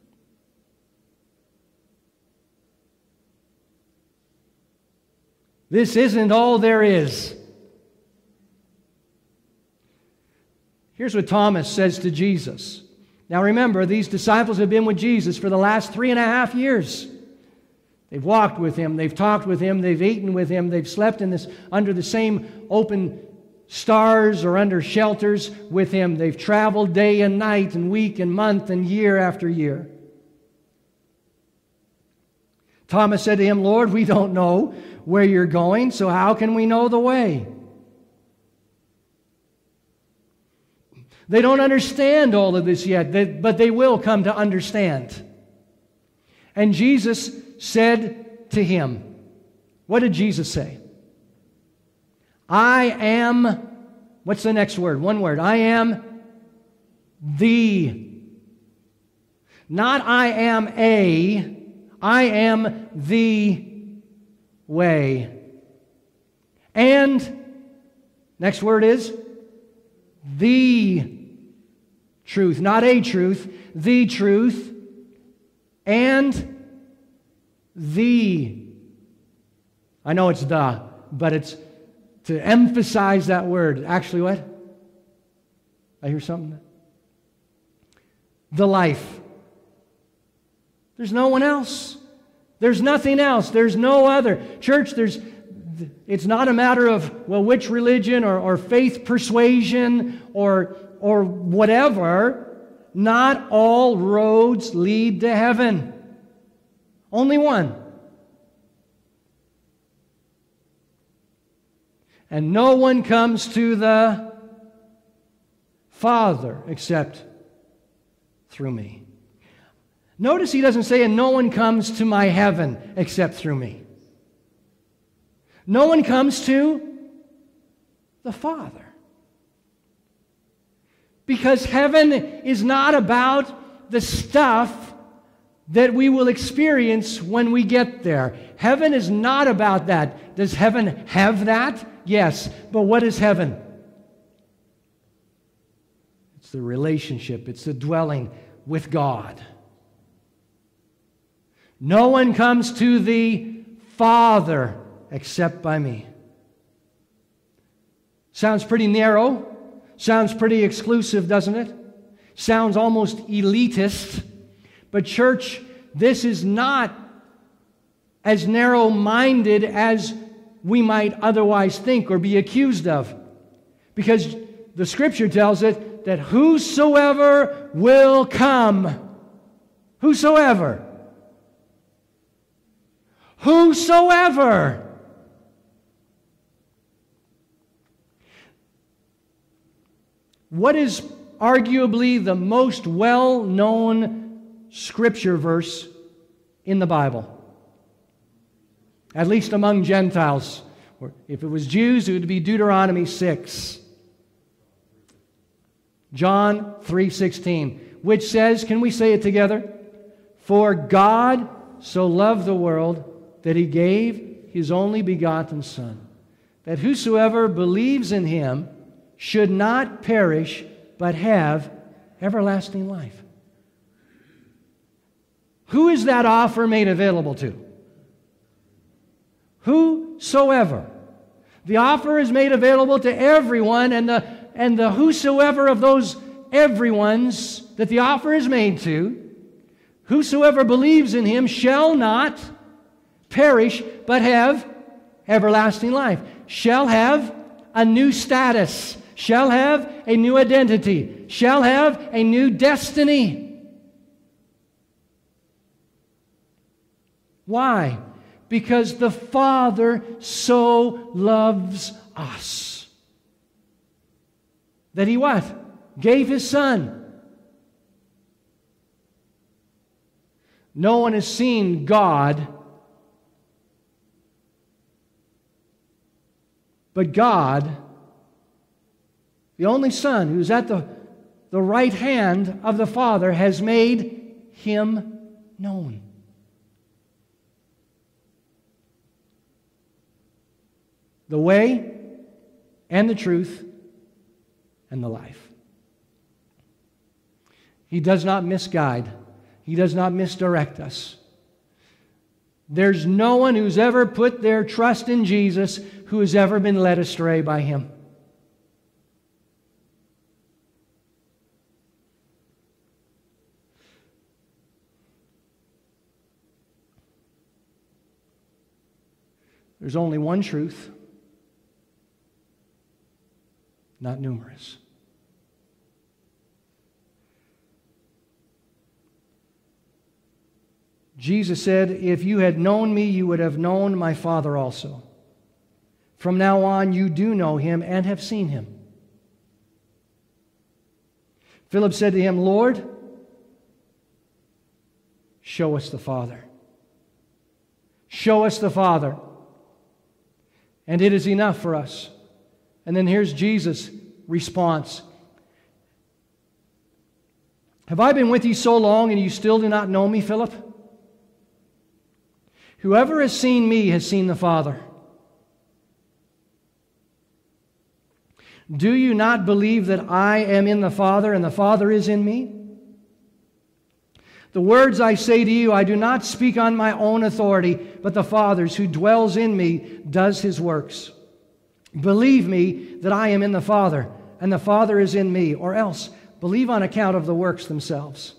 This isn't all there is. Here's what Thomas says to Jesus. Now remember, these disciples have been with Jesus for the last 3.5 years. They've walked with Him, they've talked with Him, they've eaten with Him, they've slept under the same open stars or under shelters with Him. They've traveled day and night and week and month and year after year. Thomas said to Him, Lord, we don't know where you're going, so how can we know the way? They don't understand all of this yet, but they will come to understand. And Jesus said to him, what did Jesus say? I am, what's the next word? One word. I am the. Not I am a, I am the way. And, next word is the truth. Not a truth, the truth. And the. I know it's the, but it's to emphasize that word. Actually, what? I hear something? The life. There's no one else. There's nothing else. There's no other. Church, it's not a matter of, well, which religion or faith persuasion or whatever. Not all roads lead to heaven. Only one. And no one comes to the Father except through me. Notice he doesn't say, and no one comes to my heaven except through me. No one comes to the Father. Because heaven is not about the stuff that we will experience when we get there. Heaven is not about that. Does heaven have that? Yes. But what is heaven? It's the relationship. It's the dwelling with God. No one comes to the Father except by me. Sounds pretty narrow. Sounds pretty exclusive, doesn't it? Sounds almost elitist. But church, this is not as narrow-minded as we might otherwise think or be accused of. Because the Scripture tells it that whosoever will come, whosoever, what is arguably the most well-known Scripture verse in the Bible? At least among Gentiles. If it was Jews, it would be Deuteronomy 6. John 3:16, which says, can we say it together? For God so loved the world that He gave His only begotten Son, that whosoever believes in Him should not perish, but have everlasting life. Who is that offer made available to? Whosoever. The offer is made available to everyone, and the whosoever of those everyones that the offer is made to, whosoever believes in Him shall not perish, but have everlasting life. Shall have a new status. Shall have a new identity. Shall have a new destiny. Why? Because the Father so loves us that He what? Gave His Son. No one has seen God, but God, the only Son who's at the right hand of the Father, has made Him known. The way and the truth and the life. He does not misguide. He does not misdirect us. There's no one who's ever put their trust in Jesus who has ever been led astray by Him. There's only one truth, not numerous. Jesus said, if you had known me, you would have known my Father also. From now on, you do know Him and have seen Him. Philip said to Him, Lord, Show us the Father. Show us the Father. And it is enough for us. And then here's Jesus' response. Have I been with you so long and you still do not know me, Philip? Whoever has seen me has seen the Father. Do you not believe that I am in the Father and the Father is in me? The words I say to you, I do not speak on my own authority, but the Father's who dwells in me does His works. Believe me that I am in the Father, and the Father is in me, or else believe on account of the works themselves.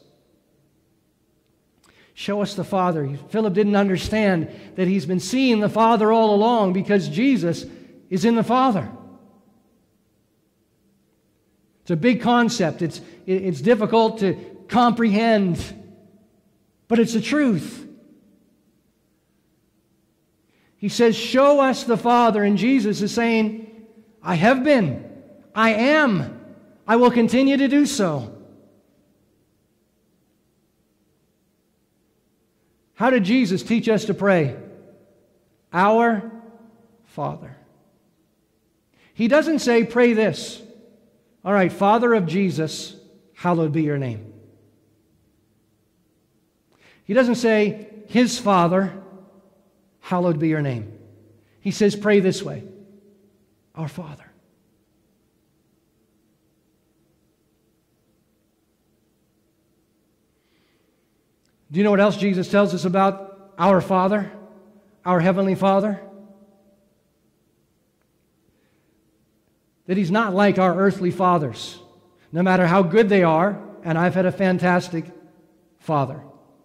Show us the Father. Philip didn't understand that he's been seeing the Father all along because Jesus is in the Father. It's a big concept. It's difficult to comprehend, but it's the truth. He says, show us the Father, and Jesus is saying, I have been, I am, I will continue to do so. How did Jesus teach us to pray? Our Father. He doesn't say, pray this. All right, Father of Jesus, hallowed be your name. He doesn't say, His Father, hallowed be your name. He says, pray this way, our Father. Do you know what else Jesus tells us about our Father, our Heavenly Father? That He's not like our earthly fathers, no matter how good they are, and I've had a fantastic father.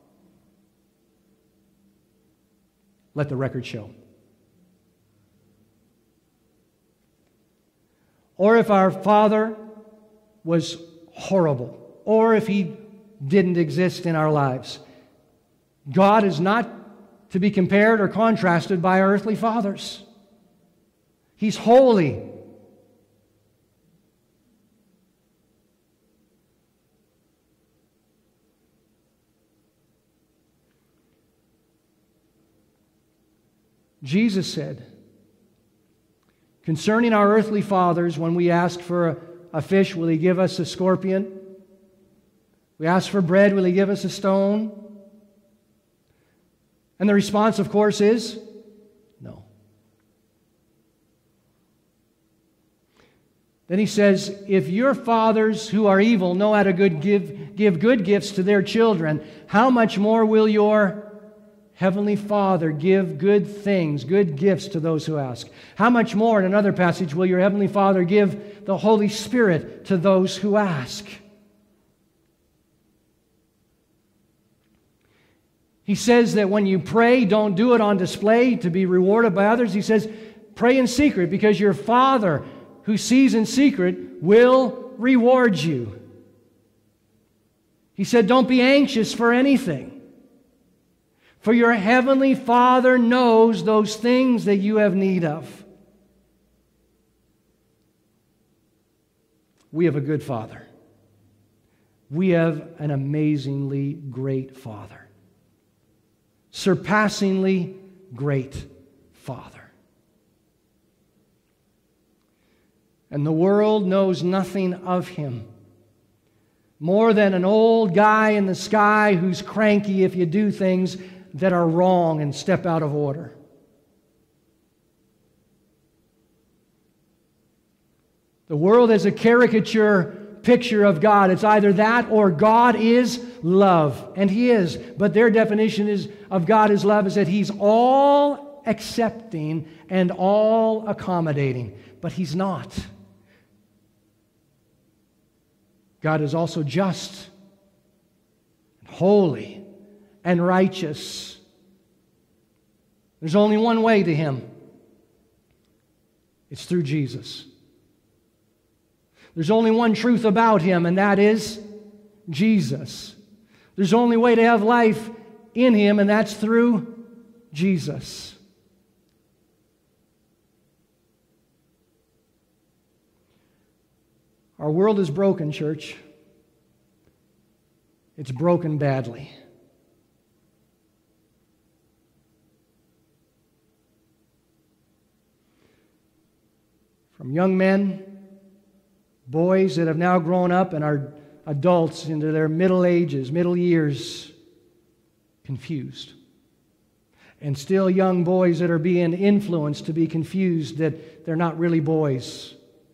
Let the record show. Or if our father was horrible, or if he didn't exist in our lives, God is not to be compared or contrasted by our earthly fathers. He's holy. Jesus said, concerning our earthly fathers, when we ask for a fish, will He give us a scorpion? We ask for bread, will He give us a stone? And the response, of course, is no. Then He says, if your fathers who are evil know how to give good gifts to their children, how much more will your Heavenly Father give good things, good gifts to those who ask? How much more, in another passage, will your Heavenly Father give the Holy Spirit to those who ask? He says that when you pray, don't do it on display to be rewarded by others. He says, pray in secret because your Father who sees in secret will reward you. He said, don't be anxious for anything. For your Heavenly Father knows those things that you have need of. We have a good Father. We have an amazingly great Father. Surpassingly great Father. And the world knows nothing of Him more than an old guy in the sky who's cranky if you do things that are wrong and step out of order. The world is a caricature picture of God. It's either that or God is love. And He is. But their definition of God as love is that He's all accepting and all accommodating. But He's not. God is also just, holy, and righteous. There's only one way to Him. It's through Jesus. There's only one truth about Him, and that is Jesus. There's only way to have life in Him, and that's through Jesus. Our world is broken, church. It's broken badly. from young men, boys that have now grown up and are adults into their middle ages, middle years, confused. And still young boys that are being influenced to be confused that they're not really boys.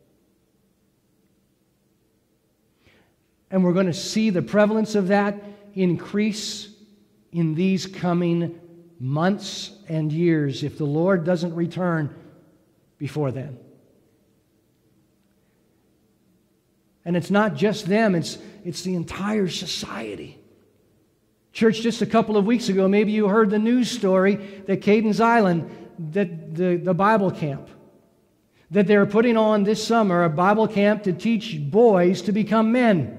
And we're going to see the prevalence of that increase in these coming months and years if the Lord doesn't return before then. And it's not just them, it's the entire society. Church, just a couple of weeks ago, maybe you heard the news story that Cadence Island, that the Bible camp, that they're putting on this summer a Bible camp to teach boys to become men.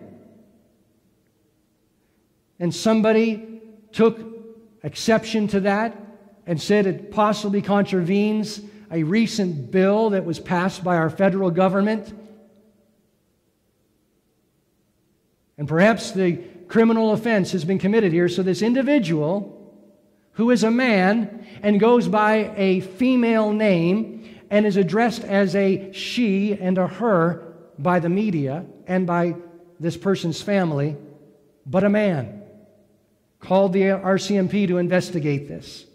And somebody took exception to that and said it possibly contravenes a recent bill that was passed by our federal government. And perhaps the criminal offense has been committed here. So this individual, who is a man and goes by a female name and is addressed as a she and a her by the media and by this person's family, but a man, called the RCMP to investigate this.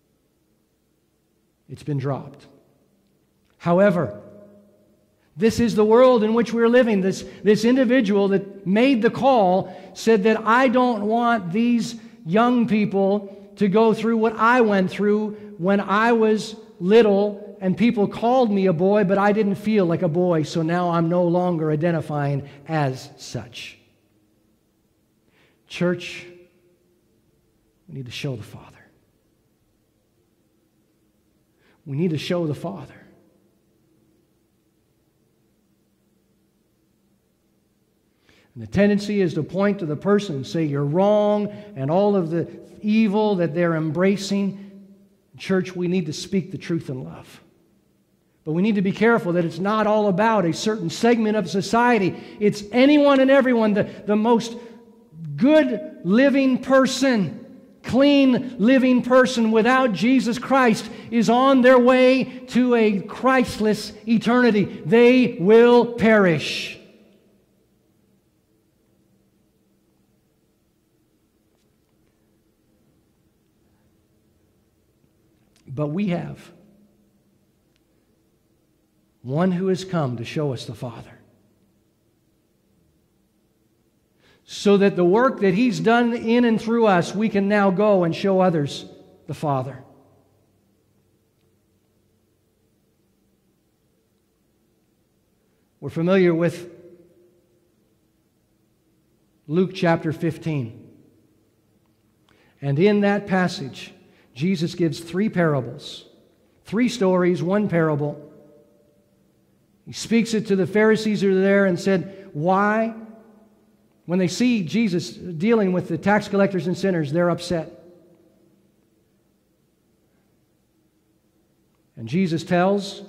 It's been dropped. However, this is the world in which we're living. This individual that made the call said that I don't want these young people to go through what I went through when I was little and people called me a boy, but I didn't feel like a boy, so now I'm no longer identifying as such. Church, we need to show the Father. We need to show the Father. And the tendency is to point to the person and say you're wrong and all of the evil that they're embracing. Church, we need to speak the truth in love. But we need to be careful that it's not all about a certain segment of society. It's anyone and everyone. The most good living person, clean living person without Jesus Christ is on their way to a Christless eternity. They will perish. But we have one who has come to show us the Father. So that the work that He's done in and through us, we can now go and show others the Father. We're familiar with Luke chapter 15. And in that passage, Jesus gives 3 parables, 3 stories, 1 parable. He speaks it to the Pharisees who are there and said, why? When they see Jesus dealing with the tax collectors and sinners, they're upset. And Jesus tells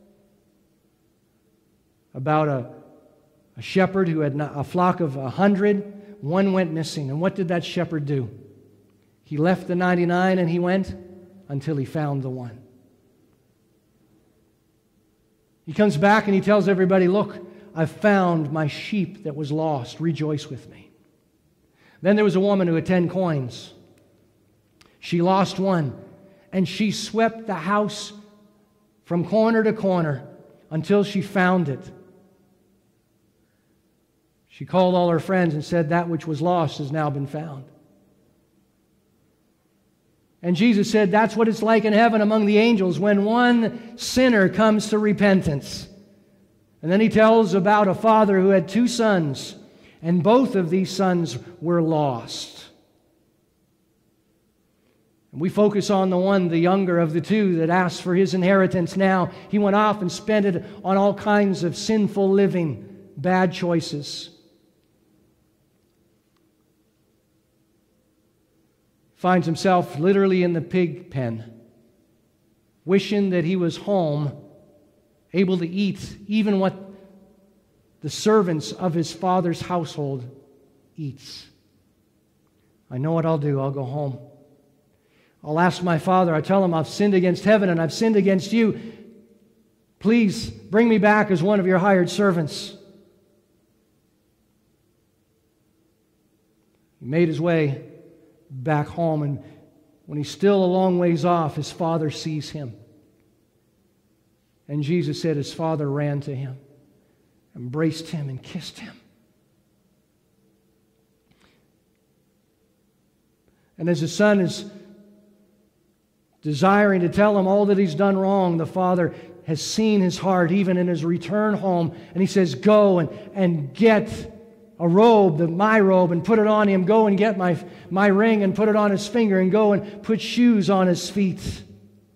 about a shepherd who had a flock of 100. One went missing. And what did that shepherd do? He left the 99 and he went until he found the one. He comes back and he tells everybody, look, I've found my sheep that was lost. Rejoice with me. Then there was a woman who had 10 coins. She lost one, and she swept the house from corner to corner until she found it. She called all her friends and said, that which was lost has now been found. And Jesus said, that's what it's like in heaven among the angels when one sinner comes to repentance. And then he tells about a father who had 2 sons, and both of these sons were lost. And we focus on the one, the younger of the 2, that asked for his inheritance now. He went off and spent it on all kinds of sinful living, bad choices. Finds himself literally in the pig pen, wishing that he was home, able to eat even what the servants of his father's household eats. I know what I'll do. I'll go home. I'll ask my father. I tell him I've sinned against heaven and I've sinned against you. Please bring me back as one of your hired servants. He made his way back home, and when he's still a long ways off, his father sees him. And Jesus said his father ran to him, embraced him, and kissed him. And as the son is desiring to tell him all that he's done wrong, the father has seen his heart even in his return home, and he says, go and get a robe, my robe, and put it on him. Go and get my ring and put it on his finger, and go and put shoes on his feet.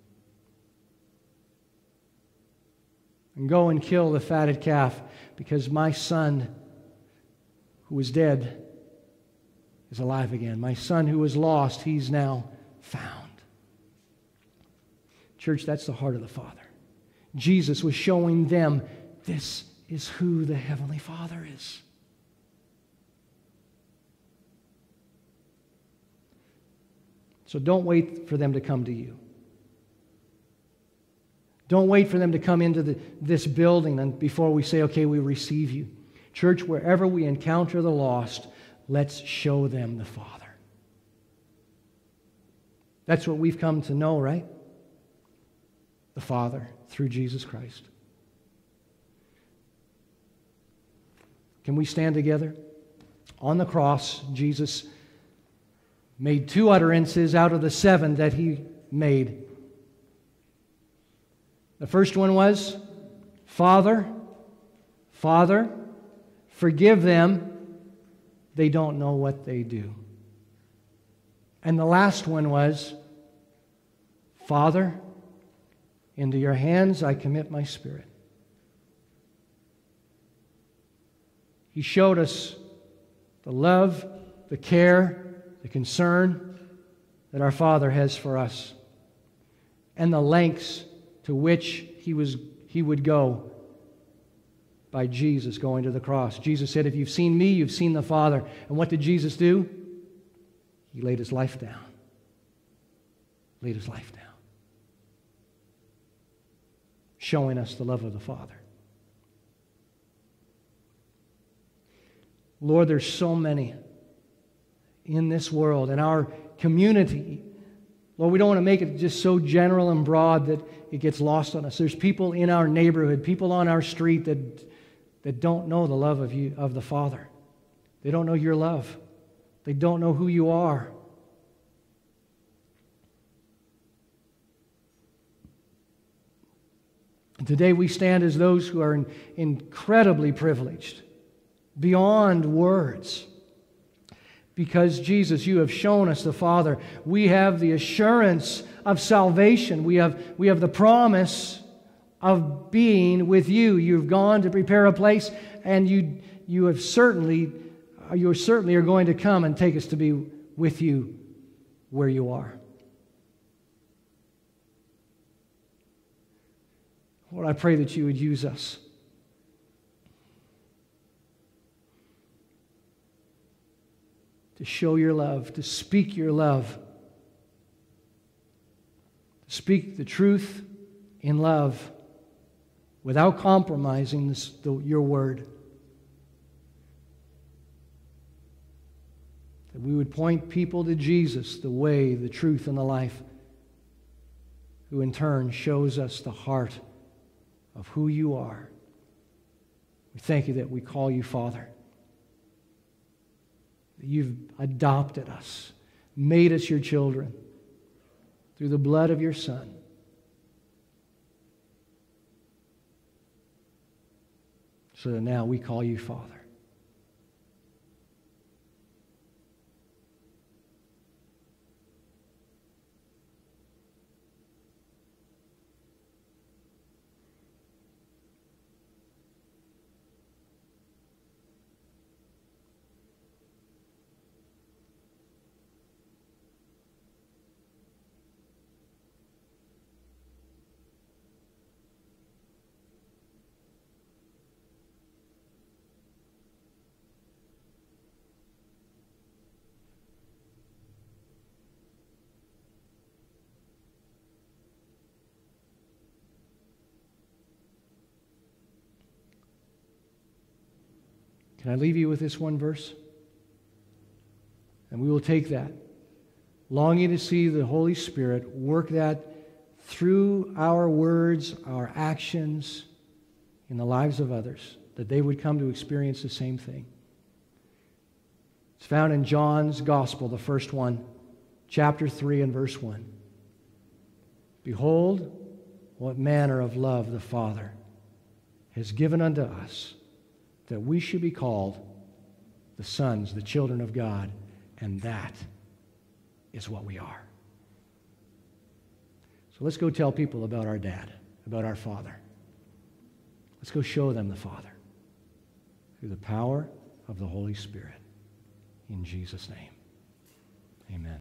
And go and kill the fatted calf, because my son who was dead is alive again. My son who was lost, he's now found. Church, that's the heart of the Father. Jesus was showing them this is who the Heavenly Father is. So don't wait for them to come to you. Don't wait for them to come into this building and before we say, okay, we receive you. Church, wherever we encounter the lost, let's show them the Father. That's what we've come to know, right? The Father through Jesus Christ. Can we stand together? On the cross, Jesus made 2 utterances out of the 7 that he made. The first one was, Father, Father, forgive them, they don't know what they do. And the last one was, Father, into your hands I commit my spirit. He showed us the love, the care, the concern that our Father has for us, and the lengths to which he would go by Jesus going to the cross. Jesus said, if you've seen me, you've seen the Father. And what did Jesus do? He laid his life down. Laid his life down. Showing us the love of the Father. Lord, there's so many in this world, in our community. Lord, we don't want to make it just so general and broad that it gets lost on us. There's people in our neighborhood, people on our street that don't know the love of you, of the Father. They don't know your love. They don't know who you are. Today we stand as those who are incredibly privileged, beyond words. Because, Jesus, you have shown us the Father. We have the assurance of salvation. We have the promise of being with you. You've gone to prepare a place, and you certainly are going to come and take us to be with you where you are. Lord, I pray that you would use us. To show your love, to speak your love, to speak the truth in love without compromising your word. That we would point people to Jesus, the way, the truth, and the life, who in turn shows us the heart of who you are. We thank you that we call you Father. You've adopted us, made us your children through the blood of your Son. So that now we call you Father. Can I leave you with this one verse? And we will take that, longing to see the Holy Spirit work that through our words, our actions, in the lives of others, that they would come to experience the same thing. It's found in John's Gospel, the first one, chapter 3 and verse 1. Behold, what manner of love the Father has given unto us, that we should be called the sons, the children of God, and that is what we are. So let's go tell people about our dad, about our Father. Let's go show them the Father through the power of the Holy Spirit. In Jesus' name, amen.